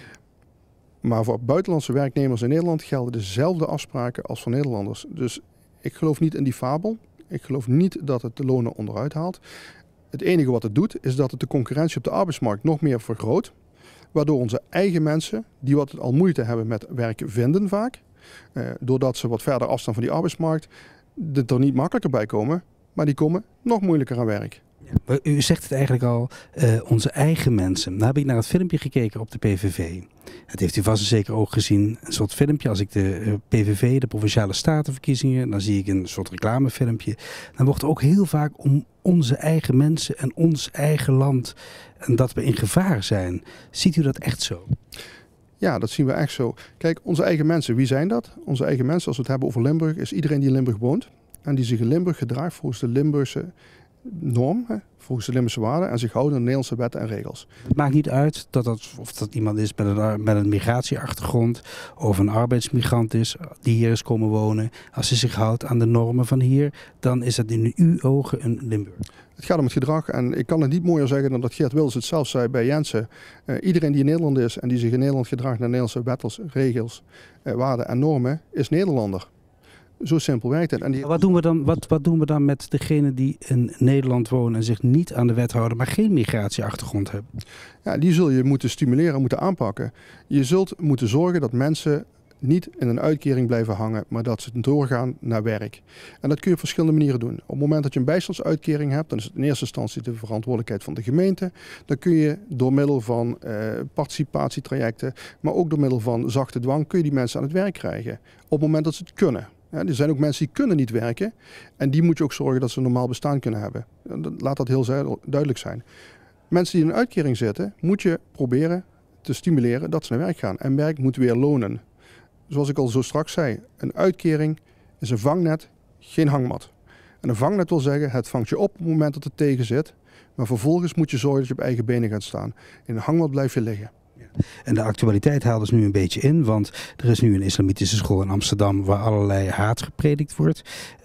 Maar voor buitenlandse werknemers in Nederland gelden dezelfde afspraken als voor Nederlanders. Dus ik geloof niet in die fabel. Ik geloof niet dat het de lonen onderuit haalt. Het enige wat het doet, is dat het de concurrentie op de arbeidsmarkt nog meer vergroot. Waardoor onze eigen mensen, die wat al moeite hebben met werk vinden vaak, doordat ze wat verder afstaan van die arbeidsmarkt, er niet makkelijker bij komen, maar die komen nog moeilijker aan werk. Ja, u zegt het eigenlijk al, onze eigen mensen. Nou heb ik naar het filmpje gekeken op de PVV. Het heeft u vast en zeker ook gezien, een soort filmpje. Als ik de PVV, de Provinciale Statenverkiezingen, dan zie ik een soort reclamefilmpje. Dan wordt er ook heel vaak om onze eigen mensen en ons eigen land, en dat we in gevaar zijn. Ziet u dat echt zo? Ja, dat zien we echt zo. Kijk, onze eigen mensen, wie zijn dat? Onze eigen mensen, als we het hebben over Limburg, is iedereen die in Limburg woont. En die zich in Limburg gedraagt volgens de Limburgse norm, volgens de Limburgse waarden en zich houden aan de Nederlandse wetten en regels. Het maakt niet uit of dat iemand is met een migratieachtergrond of een arbeidsmigrant is die hier is komen wonen. Als hij zich houdt aan de normen van hier, dan is dat in uw ogen een Limburg. Het gaat om het gedrag en ik kan het niet mooier zeggen dan dat Geert Wilders het zelf zei bij Jensen. Iedereen die in Nederland is en die zich in Nederland gedraagt naar Nederlandse wetten, regels, waarden en normen, is Nederlander. Zo simpel werkt het. En Wat doen we dan met degenen die in Nederland wonen en zich niet aan de wet houden, maar geen migratieachtergrond hebben? Ja, die zul je moeten stimuleren, moeten aanpakken. Je zult moeten zorgen dat mensen niet in een uitkering blijven hangen, maar dat ze doorgaan naar werk. En dat kun je op verschillende manieren doen. Op het moment dat je een bijstandsuitkering hebt, dan is het in eerste instantie de verantwoordelijkheid van de gemeente. Dan kun je door middel van participatietrajecten, maar ook door middel van zachte dwang, kun je die mensen aan het werk krijgen. Op het moment dat ze het kunnen. Ja, er zijn ook mensen die kunnen niet werken en die moet je ook zorgen dat ze een normaal bestaan kunnen hebben. Laat dat heel duidelijk zijn. Mensen die in een uitkering zitten, moet je proberen te stimuleren dat ze naar werk gaan. En werk moet weer lonen. Zoals ik al zo straks zei, een uitkering is een vangnet, geen hangmat. En een vangnet wil zeggen, het vangt je op het moment dat het tegen zit, maar vervolgens moet je zorgen dat je op eigen benen gaat staan. In een hangmat blijf je liggen. En de actualiteit haalt dus nu een beetje in, want er is nu een islamitische school in Amsterdam waar allerlei haat gepredikt wordt.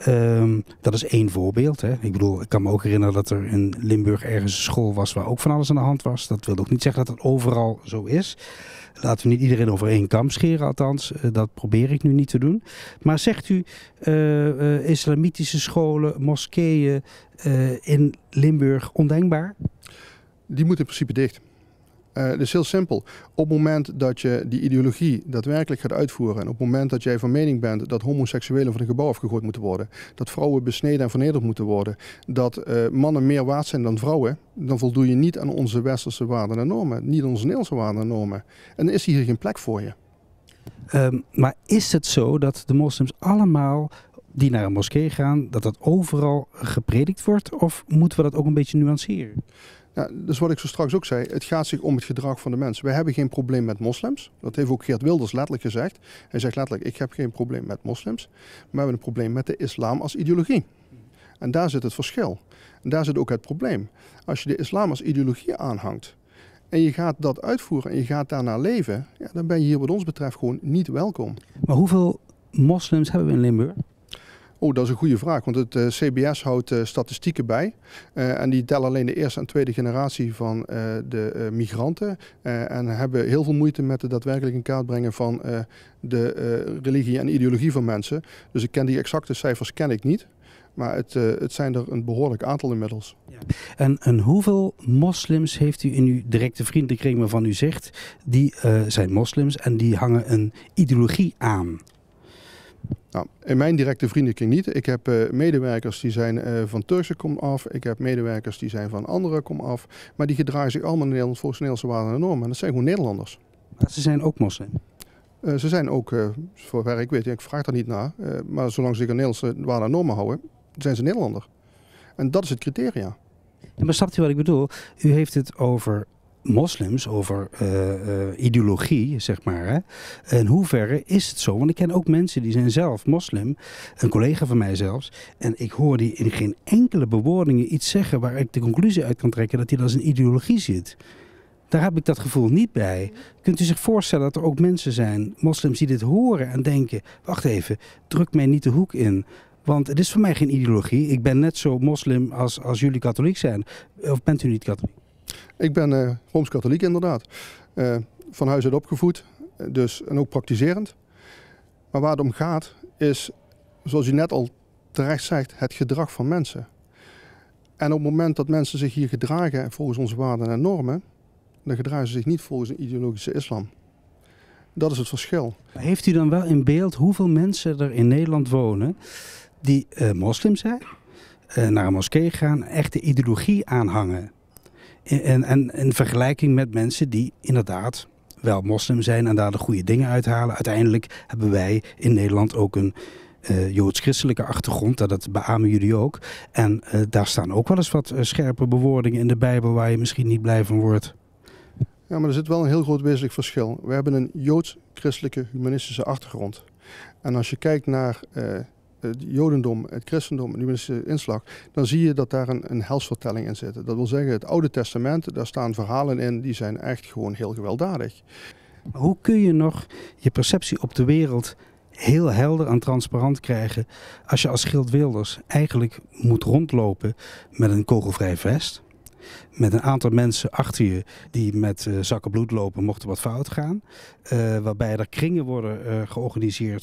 Dat is één voorbeeld. Hè. Ik bedoel, ik kan me ook herinneren dat er in Limburg ergens een school was waar ook van alles aan de hand was. Dat wil ook niet zeggen dat het overal zo is. Laten we niet iedereen over één kam scheren, althans. Dat probeer ik nu niet te doen. Maar zegt u, islamitische scholen, moskeeën in Limburg ondenkbaar? Die moeten in principe dicht. Het is heel simpel. Op het moment dat je die ideologie daadwerkelijk gaat uitvoeren en op het moment dat jij van mening bent dat homoseksuelen van een gebouw afgegooid moeten worden, dat vrouwen besneden en vernederd moeten worden, dat mannen meer waard zijn dan vrouwen, dan voldoe je niet aan onze westerse waarden en normen, niet aan onze Nederlandse waarden en normen. En dan is hier geen plek voor je. Maar is het zo dat de moslims allemaal die naar een moskee gaan, dat dat overal gepredikt wordt? Of moeten we dat ook een beetje nuanceren? Ja, dus wat ik zo straks ook zei, het gaat zich om het gedrag van de mensen. Wij hebben geen probleem met moslims. Dat heeft ook Geert Wilders letterlijk gezegd. Hij zegt letterlijk, ik heb geen probleem met moslims. Maar we hebben een probleem met de islam als ideologie. En daar zit het verschil. En daar zit ook het probleem. Als je de islam als ideologie aanhangt en je gaat dat uitvoeren en je gaat daarna leven, ja, dan ben je hier wat ons betreft gewoon niet welkom. Maar hoeveel moslims hebben we in Limburg? Oh, dat is een goede vraag, want het CBS houdt statistieken bij. En die tellen alleen de eerste en tweede generatie van de migranten. En hebben heel veel moeite met het daadwerkelijk in kaart brengen van de religie en ideologie van mensen. Dus ik ken die exacte cijfers niet. Maar het zijn er een behoorlijk aantal inmiddels. Ja. En hoeveel moslims heeft u in uw directe vriendenkring waarvan u zegt, die zijn moslims en die hangen een ideologie aan? Nou, in mijn directe vriendenkring niet. Ik heb medewerkers die zijn van Turkse komaf. Ik heb medewerkers die zijn van andere komaf. Maar die gedragen zich allemaal in Nederland volgens Nederlandse waarden en normen. En dat zijn gewoon Nederlanders. Maar ze zijn ook moslim? Ze zijn ook, voor ver ik weet, ik vraag daar niet naar. Maar zolang ze zich aan Nederlandse waarden en normen houden, zijn ze Nederlander. En dat is het criteria. Ja, maar snapt u wat ik bedoel? U heeft het over moslims, over ideologie, zeg maar. Hè? In hoeverre is het zo? Want ik ken ook mensen die zijn zelf moslim, een collega van mij zelfs, en ik hoor die in geen enkele bewoordingen iets zeggen waar ik de conclusie uit kan trekken dat hij als een ideologie zit. Daar heb ik dat gevoel niet bij. Kunt u zich voorstellen dat er ook mensen zijn, moslims, die dit horen en denken, wacht even, druk mij niet de hoek in. Want het is voor mij geen ideologie. Ik ben net zo moslim als jullie katholiek zijn. Of bent u niet katholiek? Ik ben Rooms-katholiek inderdaad. Van huis uit opgevoed, dus, en ook praktiserend. Maar waar het om gaat is, zoals u net al terecht zegt, het gedrag van mensen. En op het moment dat mensen zich hier gedragen volgens onze waarden en normen, dan gedragen ze zich niet volgens een ideologische islam. Dat is het verschil. Heeft u dan wel in beeld hoeveel mensen er in Nederland wonen die moslim zijn, naar een moskee gaan, echte ideologie aanhangen? En in vergelijking met mensen die inderdaad wel moslim zijn en daar de goede dingen uithalen. Uiteindelijk hebben wij in Nederland ook een joods-christelijke achtergrond. Dat beamen jullie ook. En daar staan ook wel eens wat scherpe bewoordingen in de Bijbel waar je misschien niet blij van wordt. Ja, maar er zit wel een heel groot wezenlijk verschil. We hebben een joods-christelijke humanistische achtergrond. En als je kijkt naar het jodendom, het christendom, de humanistische inslag, dan zie je dat daar een helsvertelling in zit. Dat wil zeggen, het Oude Testament, daar staan verhalen in die zijn echt gewoon heel gewelddadig. Hoe kun je nog je perceptie op de wereld heel helder en transparant krijgen als je als Geert Wilders eigenlijk moet rondlopen met een kogelvrij vest? Met een aantal mensen achter je die met zakken bloed lopen mocht er wat fout gaan. Waarbij er kringen worden georganiseerd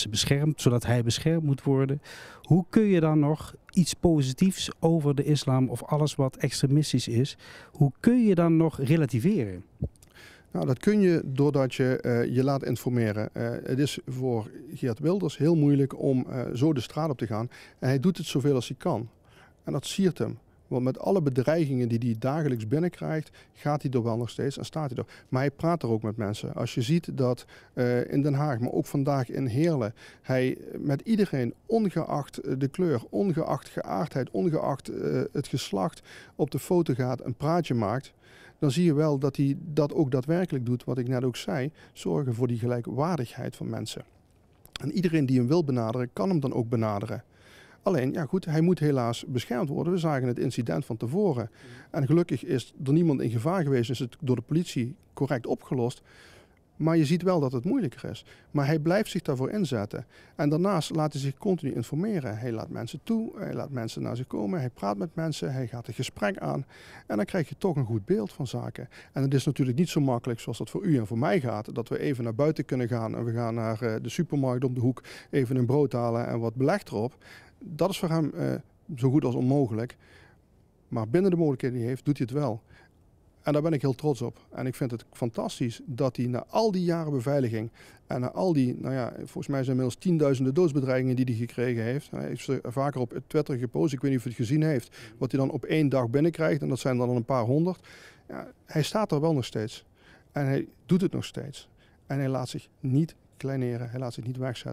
zodat hij beschermd moet worden. Hoe kun je dan nog iets positiefs over de islam of alles wat extremistisch is, hoe kun je dan nog relativeren? Nou, dat kun je doordat je je laat informeren. Het is voor Geert Wilders heel moeilijk om zo de straat op te gaan. En hij doet het zoveel als hij kan. En dat siert hem. Want met alle bedreigingen die hij dagelijks binnenkrijgt, gaat hij er wel nog steeds en staat hij er. Maar hij praat er ook met mensen. Als je ziet dat in Den Haag, maar ook vandaag in Heerlen, hij met iedereen, ongeacht de kleur, ongeacht geaardheid, ongeacht het geslacht, op de foto gaat, een praatje maakt, dan zie je wel dat hij dat ook daadwerkelijk doet, wat ik net ook zei, zorgen voor die gelijkwaardigheid van mensen. En iedereen die hem wil benaderen, kan hem dan ook benaderen. Alleen, ja goed, hij moet helaas beschermd worden. We zagen het incident van tevoren. En gelukkig is er niemand in gevaar geweest, is het door de politie correct opgelost. Maar je ziet wel dat het moeilijker is. Maar hij blijft zich daarvoor inzetten. En daarnaast laat hij zich continu informeren. Hij laat mensen toe, hij laat mensen naar zich komen, hij praat met mensen, hij gaat een gesprek aan. En dan krijg je toch een goed beeld van zaken. En het is natuurlijk niet zo makkelijk zoals dat voor u en voor mij gaat. Dat we even naar buiten kunnen gaan en we gaan naar de supermarkt om de hoek even een brood halen en wat beleg erop. Dat is voor hem zo goed als onmogelijk. Maar binnen de mogelijkheden die hij heeft, doet hij het wel. En daar ben ik heel trots op. En ik vind het fantastisch dat hij na al die jaren beveiliging en na al die, nou ja, volgens mij zijn inmiddels tienduizenden doodsbedreigingen die hij gekregen heeft. Hij heeft ze vaker op Twitter gepost, ik weet niet of hij het gezien heeft, wat hij dan op één dag binnenkrijgt. En dat zijn dan een paar honderd. Ja, hij staat er wel nog steeds. En hij doet het nog steeds. En hij laat zich niet kleineren, hij laat zich niet wegzetten.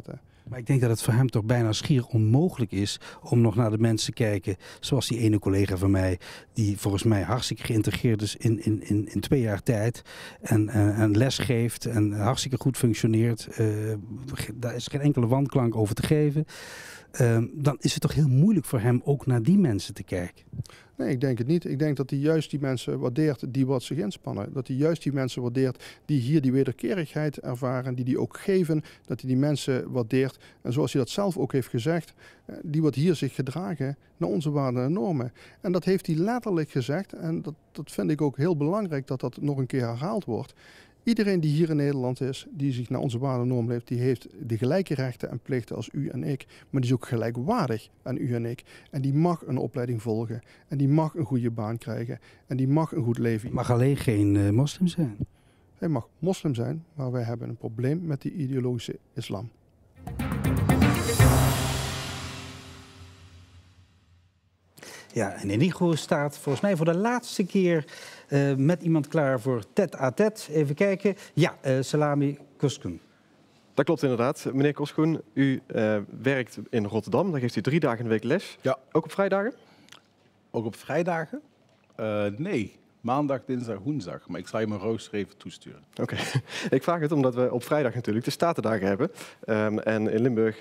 Maar ik denk dat het voor hem toch bijna schier onmogelijk is om nog naar de mensen te kijken. Zoals die ene collega van mij, die volgens mij hartstikke geïntegreerd is in 2 jaar tijd. En les geeft en hartstikke goed functioneert. Daar is geen enkele wanklank over te geven. Dan is het toch heel moeilijk voor hem ook naar die mensen te kijken. Nee, ik denk het niet. Ik denk dat hij juist die mensen waardeert die wat zich inspannen. Dat hij juist die mensen waardeert die hier die wederkerigheid ervaren, die ook geven. Dat hij die mensen waardeert. En zoals hij dat zelf ook heeft gezegd, die wat hier zich gedragen naar onze waarden en normen. En dat heeft hij letterlijk gezegd. En dat vind ik ook heel belangrijk dat dat nog een keer herhaald wordt. Iedereen die hier in Nederland is, die zich naar onze waarden en normen leeft, die heeft de gelijke rechten en plichten als u en ik. Maar die is ook gelijkwaardig aan u en ik. En die mag een opleiding volgen. En die mag een goede baan krijgen. En die mag een goed leven. Mag alleen geen moslim zijn. Hij mag moslim zijn, maar wij hebben een probleem met die ideologische islam. Ja, en Inigo staat volgens mij voor de laatste keer met iemand klaar voor tête-à-tête. Even kijken. Ja, Salami Koskun. Dat klopt inderdaad. Meneer Koskun, u werkt in Rotterdam. Daar geeft u 3 dagen in de week les. Ja. Ook op vrijdagen? Ook op vrijdagen? Nee. Maandag, dinsdag, woensdag. Maar ik zal je mijn rooster even toesturen. Oké. Ik vraag het omdat we op vrijdag natuurlijk de Statendagen hebben. En in Limburg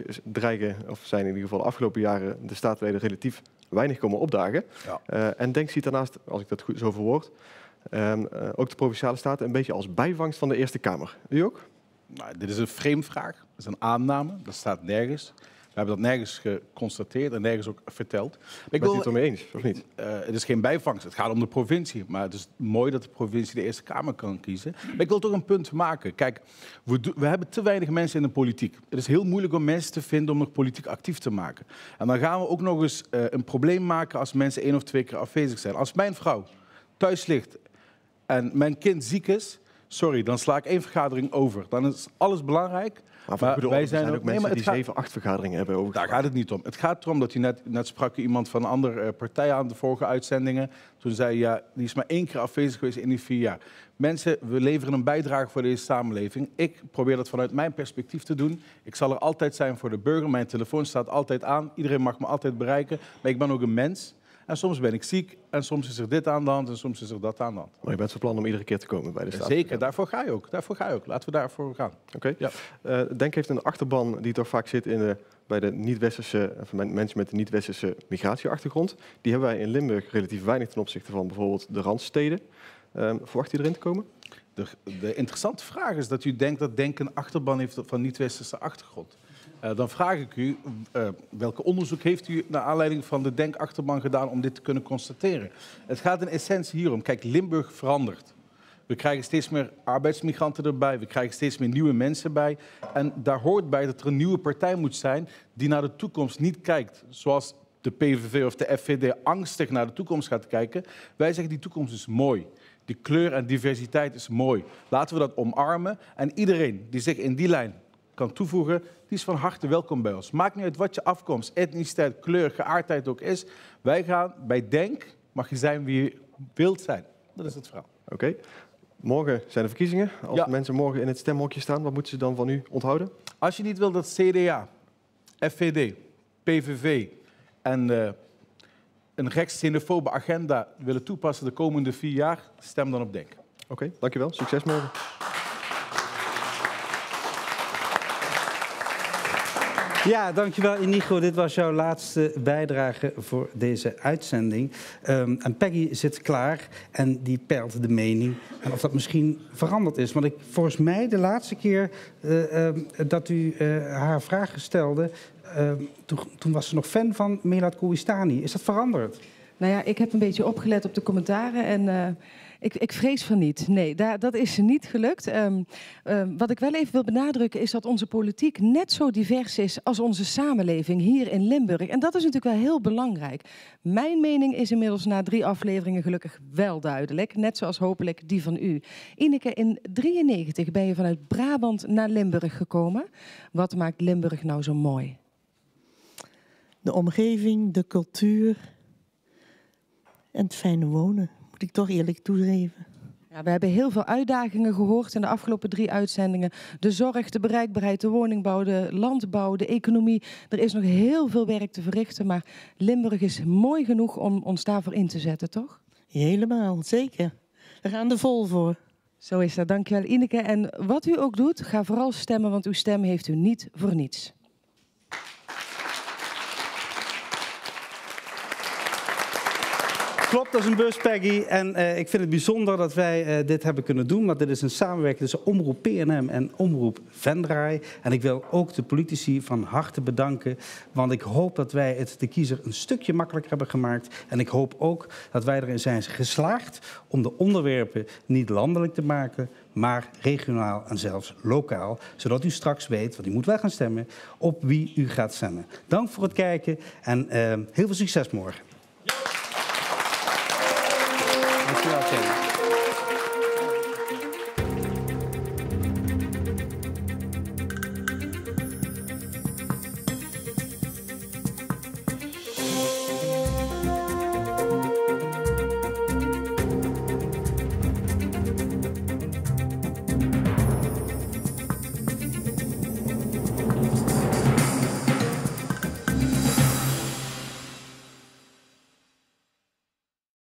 zijn in ieder geval de afgelopen jaren de statenleden relatief weinig komen opdagen. Ja. En Denk ziet daarnaast, als ik dat goed zo verwoord, ook de Provinciale Staten een beetje als bijvangst van de Eerste Kamer. U ook? Nou, dit is een vreemdvraag. Dat is een aanname. Dat staat nergens. We hebben dat nergens geconstateerd en nergens ook verteld. Bent u het ermee eens, of niet? Het is geen bijvangst. Het gaat om de provincie. Maar het is mooi dat de provincie de Eerste Kamer kan kiezen. Maar ik wil toch een punt maken. Kijk, we hebben te weinig mensen in de politiek. Het is heel moeilijk om mensen te vinden om nog politiek actief te maken. En dan gaan we ook nog eens een probleem maken als mensen 1 of 2 keer afwezig zijn. Als mijn vrouw thuis ligt en mijn kind ziek is, sorry, dan sla ik 1 vergadering over. Dan is alles belangrijk. Maar wij zijn ook mensen die 7, 8 vergaderingen hebben over. Daar gaat het niet om. Het gaat erom dat u net sprak iemand van een andere partij aan de vorige uitzendingen. Toen zei ja, die is maar 1 keer afwezig geweest in die 4 jaar. Mensen, we leveren een bijdrage voor deze samenleving. Ik probeer dat vanuit mijn perspectief te doen. Ik zal er altijd zijn voor de burger. Mijn telefoon staat altijd aan. Iedereen mag me altijd bereiken. Maar ik ben ook een mens. En soms ben ik ziek en soms is er dit aan de hand en soms is er dat aan de hand. Maar je bent van plan om iedere keer te komen bij de Staten? Zeker, daarvoor ga je ook. Laten we daarvoor gaan. Oké. Ja. Denk heeft een achterban die toch vaak zit bij de niet-westerse mensen met een niet-westerse migratieachtergrond. Die hebben wij in Limburg relatief weinig ten opzichte van bijvoorbeeld de randsteden. Verwacht u erin te komen? De interessante vraag is dat u denkt dat Denk een achterban heeft van niet-westerse achtergrond. Dan vraag ik u, welke onderzoek heeft u naar aanleiding van de Denk-achterban gedaan om dit te kunnen constateren? Het gaat in essentie hierom. Kijk, Limburg verandert. We krijgen steeds meer arbeidsmigranten erbij. We krijgen steeds meer nieuwe mensen bij. En daar hoort bij dat er een nieuwe partij moet zijn die naar de toekomst niet kijkt zoals de PVV of de FVD angstig naar de toekomst gaat kijken. Wij zeggen die toekomst is mooi. Die kleur en diversiteit is mooi. Laten we dat omarmen. En iedereen die zich in die lijn kan toevoegen, die is van harte welkom bij ons. Maakt niet uit wat je afkomst, etniciteit, kleur, geaardheid ook is. Wij gaan bij Denk, mag je zijn wie je wilt zijn. Dat is het verhaal. Oké. Morgen zijn de verkiezingen. Als mensen morgen in het stemhokje staan, wat moeten ze dan van u onthouden? Als je niet wil dat CDA, FVD, PVV en een rechtsxenofobe agenda willen toepassen de komende 4 jaar, stem dan op Denk. Oké, dankjewel. Succes morgen. Ja, dankjewel Inigo. Dit was jouw laatste bijdrage voor deze uitzending. En Peggy zit klaar en die peilt de mening. En of dat misschien veranderd is. Want volgens mij de laatste keer dat u haar vragen stelde, toen was ze nog fan van Milad Koustani. Is dat veranderd? Nou ja, ik heb een beetje opgelet op de commentaren en ik vrees van niet. Nee, dat is niet gelukt. Wat ik wel even wil benadrukken is dat onze politiek net zo divers is als onze samenleving hier in Limburg. En dat is natuurlijk wel heel belangrijk. Mijn mening is inmiddels na 3 afleveringen gelukkig wel duidelijk. Net zoals hopelijk die van u. Ineke, in 1993 ben je vanuit Brabant naar Limburg gekomen. Wat maakt Limburg nou zo mooi? De omgeving, de cultuur en het fijne wonen. Moet ik toch eerlijk toegeven. Ja, we hebben heel veel uitdagingen gehoord in de afgelopen 3 uitzendingen. De zorg, de bereikbaarheid, de woningbouw, de landbouw, de economie. Er is nog heel veel werk te verrichten, maar Limburg is mooi genoeg om ons daarvoor in te zetten, toch? Helemaal, zeker. We gaan er vol voor. Zo is dat, dankjewel Ineke. En wat u ook doet, ga vooral stemmen, want uw stem heeft u niet voor niets. Klopt, dat is een bus, Peggy. En ik vind het bijzonder dat wij dit hebben kunnen doen. Maar dit is een samenwerking tussen Omroep PNM en Omroep Venray. En ik wil ook de politici van harte bedanken. Want ik hoop dat wij het de kiezer een stukje makkelijker hebben gemaakt. En ik hoop ook dat wij erin zijn geslaagd om de onderwerpen niet landelijk te maken, maar regionaal en zelfs lokaal. Zodat u straks weet, want u moet wel gaan stemmen, op wie u gaat stemmen. Dank voor het kijken en heel veel succes morgen. Dankjewel, Ken.